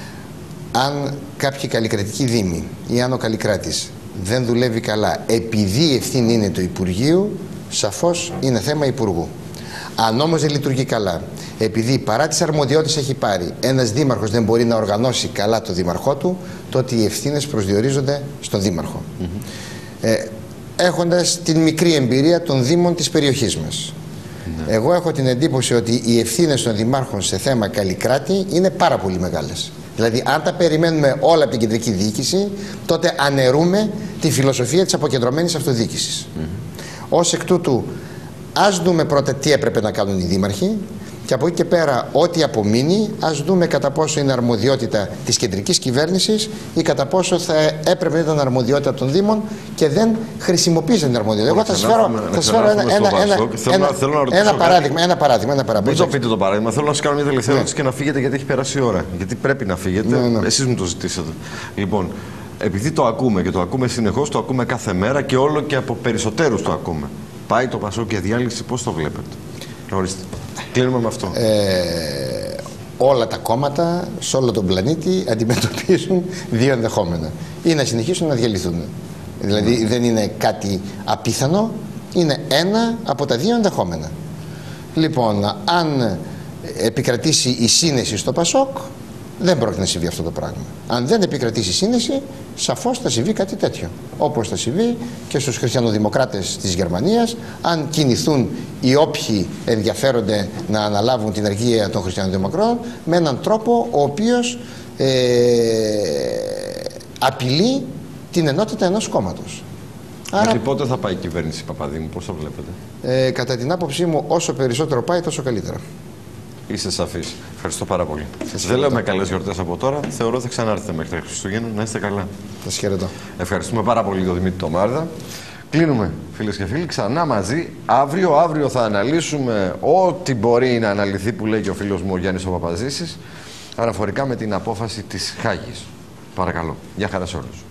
Αν κάποιοι καλλικρατικοί δήμοι ή αν ο καλλικράτης δεν δουλεύει καλά επειδή η ευθύνη είναι του Υπουργείου, σαφώς είναι θέμα Υπουργού. Αν όμως δεν λειτουργεί καλά, επειδή παρά τις αρμοδιότητες έχει πάρει, ένας δήμαρχος δεν μπορεί να οργανώσει καλά το δήμαρχό του, τότε οι ευθύνες προσδιορίζονται στον δήμαρχο. Mm-hmm. ε, έχοντας την μικρή εμπειρία των δήμων της περιοχής μας, Ναι. Εγώ έχω την εντύπωση ότι οι ευθύνες των δημάρχων σε θέμα Καλλικράτη είναι πάρα πολύ μεγάλες. Δηλαδή, αν τα περιμένουμε όλα από την κεντρική διοίκηση, τότε αναιρούμε τη φιλοσοφία της αποκεντρωμένης αυτοδιοίκησης. Mm-hmm. Ως εκ τούτου, ας δούμε πρώτα τι έπρεπε να κάνουν οι δήμαρχοι και από εκεί και πέρα, ό,τι απομείνει, ας δούμε κατά πόσο είναι αρμοδιότητα της κεντρικής κυβέρνησης ή κατά πόσο θα έπρεπε να ήταν αρμοδιότητα των Δήμων και δεν χρησιμοποίησε την αρμοδιότητα. Εγώ θα σας φέρω ένα παράδειγμα. Ένα παράδειγμα. Μην το πείτε το παράδειγμα. Θέλω να σας κάνω μια τελευταία ερώτηση και να φύγετε γιατί έχει περάσει η ώρα. Γιατί πρέπει να φύγετε. Ναι, ναι. Εσείς μου το ζητήσατε. Λοιπόν, επειδή το ακούμε και το ακούμε συνεχώς, το ακούμε κάθε μέρα και όλο και από περισσότερους το ακούμε. Πάει το Πασόκ για διάλυση, πώς το βλέπετε? Ορίστε. Κλείνουμε με αυτό. Ε, όλα τα κόμματα σε όλο τον πλανήτη αντιμετωπίζουν δύο ενδεχόμενα. Ή να συνεχίσουν να διαλυθούν. Δηλαδή mm. δεν είναι κάτι απίθανο, είναι ένα από τα δύο ενδεχόμενα. Λοιπόν, αν επικρατήσει η σύνεση στο Πασόκ, δεν πρόκειται να συμβεί αυτό το πράγμα. Αν δεν επικρατήσει σύνεση, σαφώς θα συμβεί κάτι τέτοιο. Όπως θα συμβεί και στους χριστιανοδημοκράτες της Γερμανίας, αν κινηθούν οι όποιοι ενδιαφέρονται να αναλάβουν την αργία των χριστιανοδημοκράτων με έναν τρόπο ο οποίος ε, απειλεί την ενότητα ενός κόμματος. Άρα, πότε θα πάει η κυβέρνηση Παπαδήμου, πώς το βλέπετε? Ε, κατά την άποψή μου, όσο περισσότερο πάει, τόσο καλύτερα. Είστε σαφείς. Ευχαριστώ πάρα πολύ. Δεν λέω με καλές γιορτές από τώρα. Θεωρώ θα ξανάρθετε μέχρι τα Χριστούγεννα. Να είστε καλά. Σας χαιρετώ. Ευχαριστούμε πάρα πολύ τον Δημήτρη Τομάρδα. Κλείνουμε, φίλες και φίλοι, ξανά μαζί. Αύριο, αύριο θα αναλύσουμε ό,τι μπορεί να αναλυθεί, που λέει και ο φίλος μου ο Γιάννης ο Παπαζήσης, αναφορικά με την απόφαση της Χάγης. Παρακαλώ. Γεια χαρά σε όλους.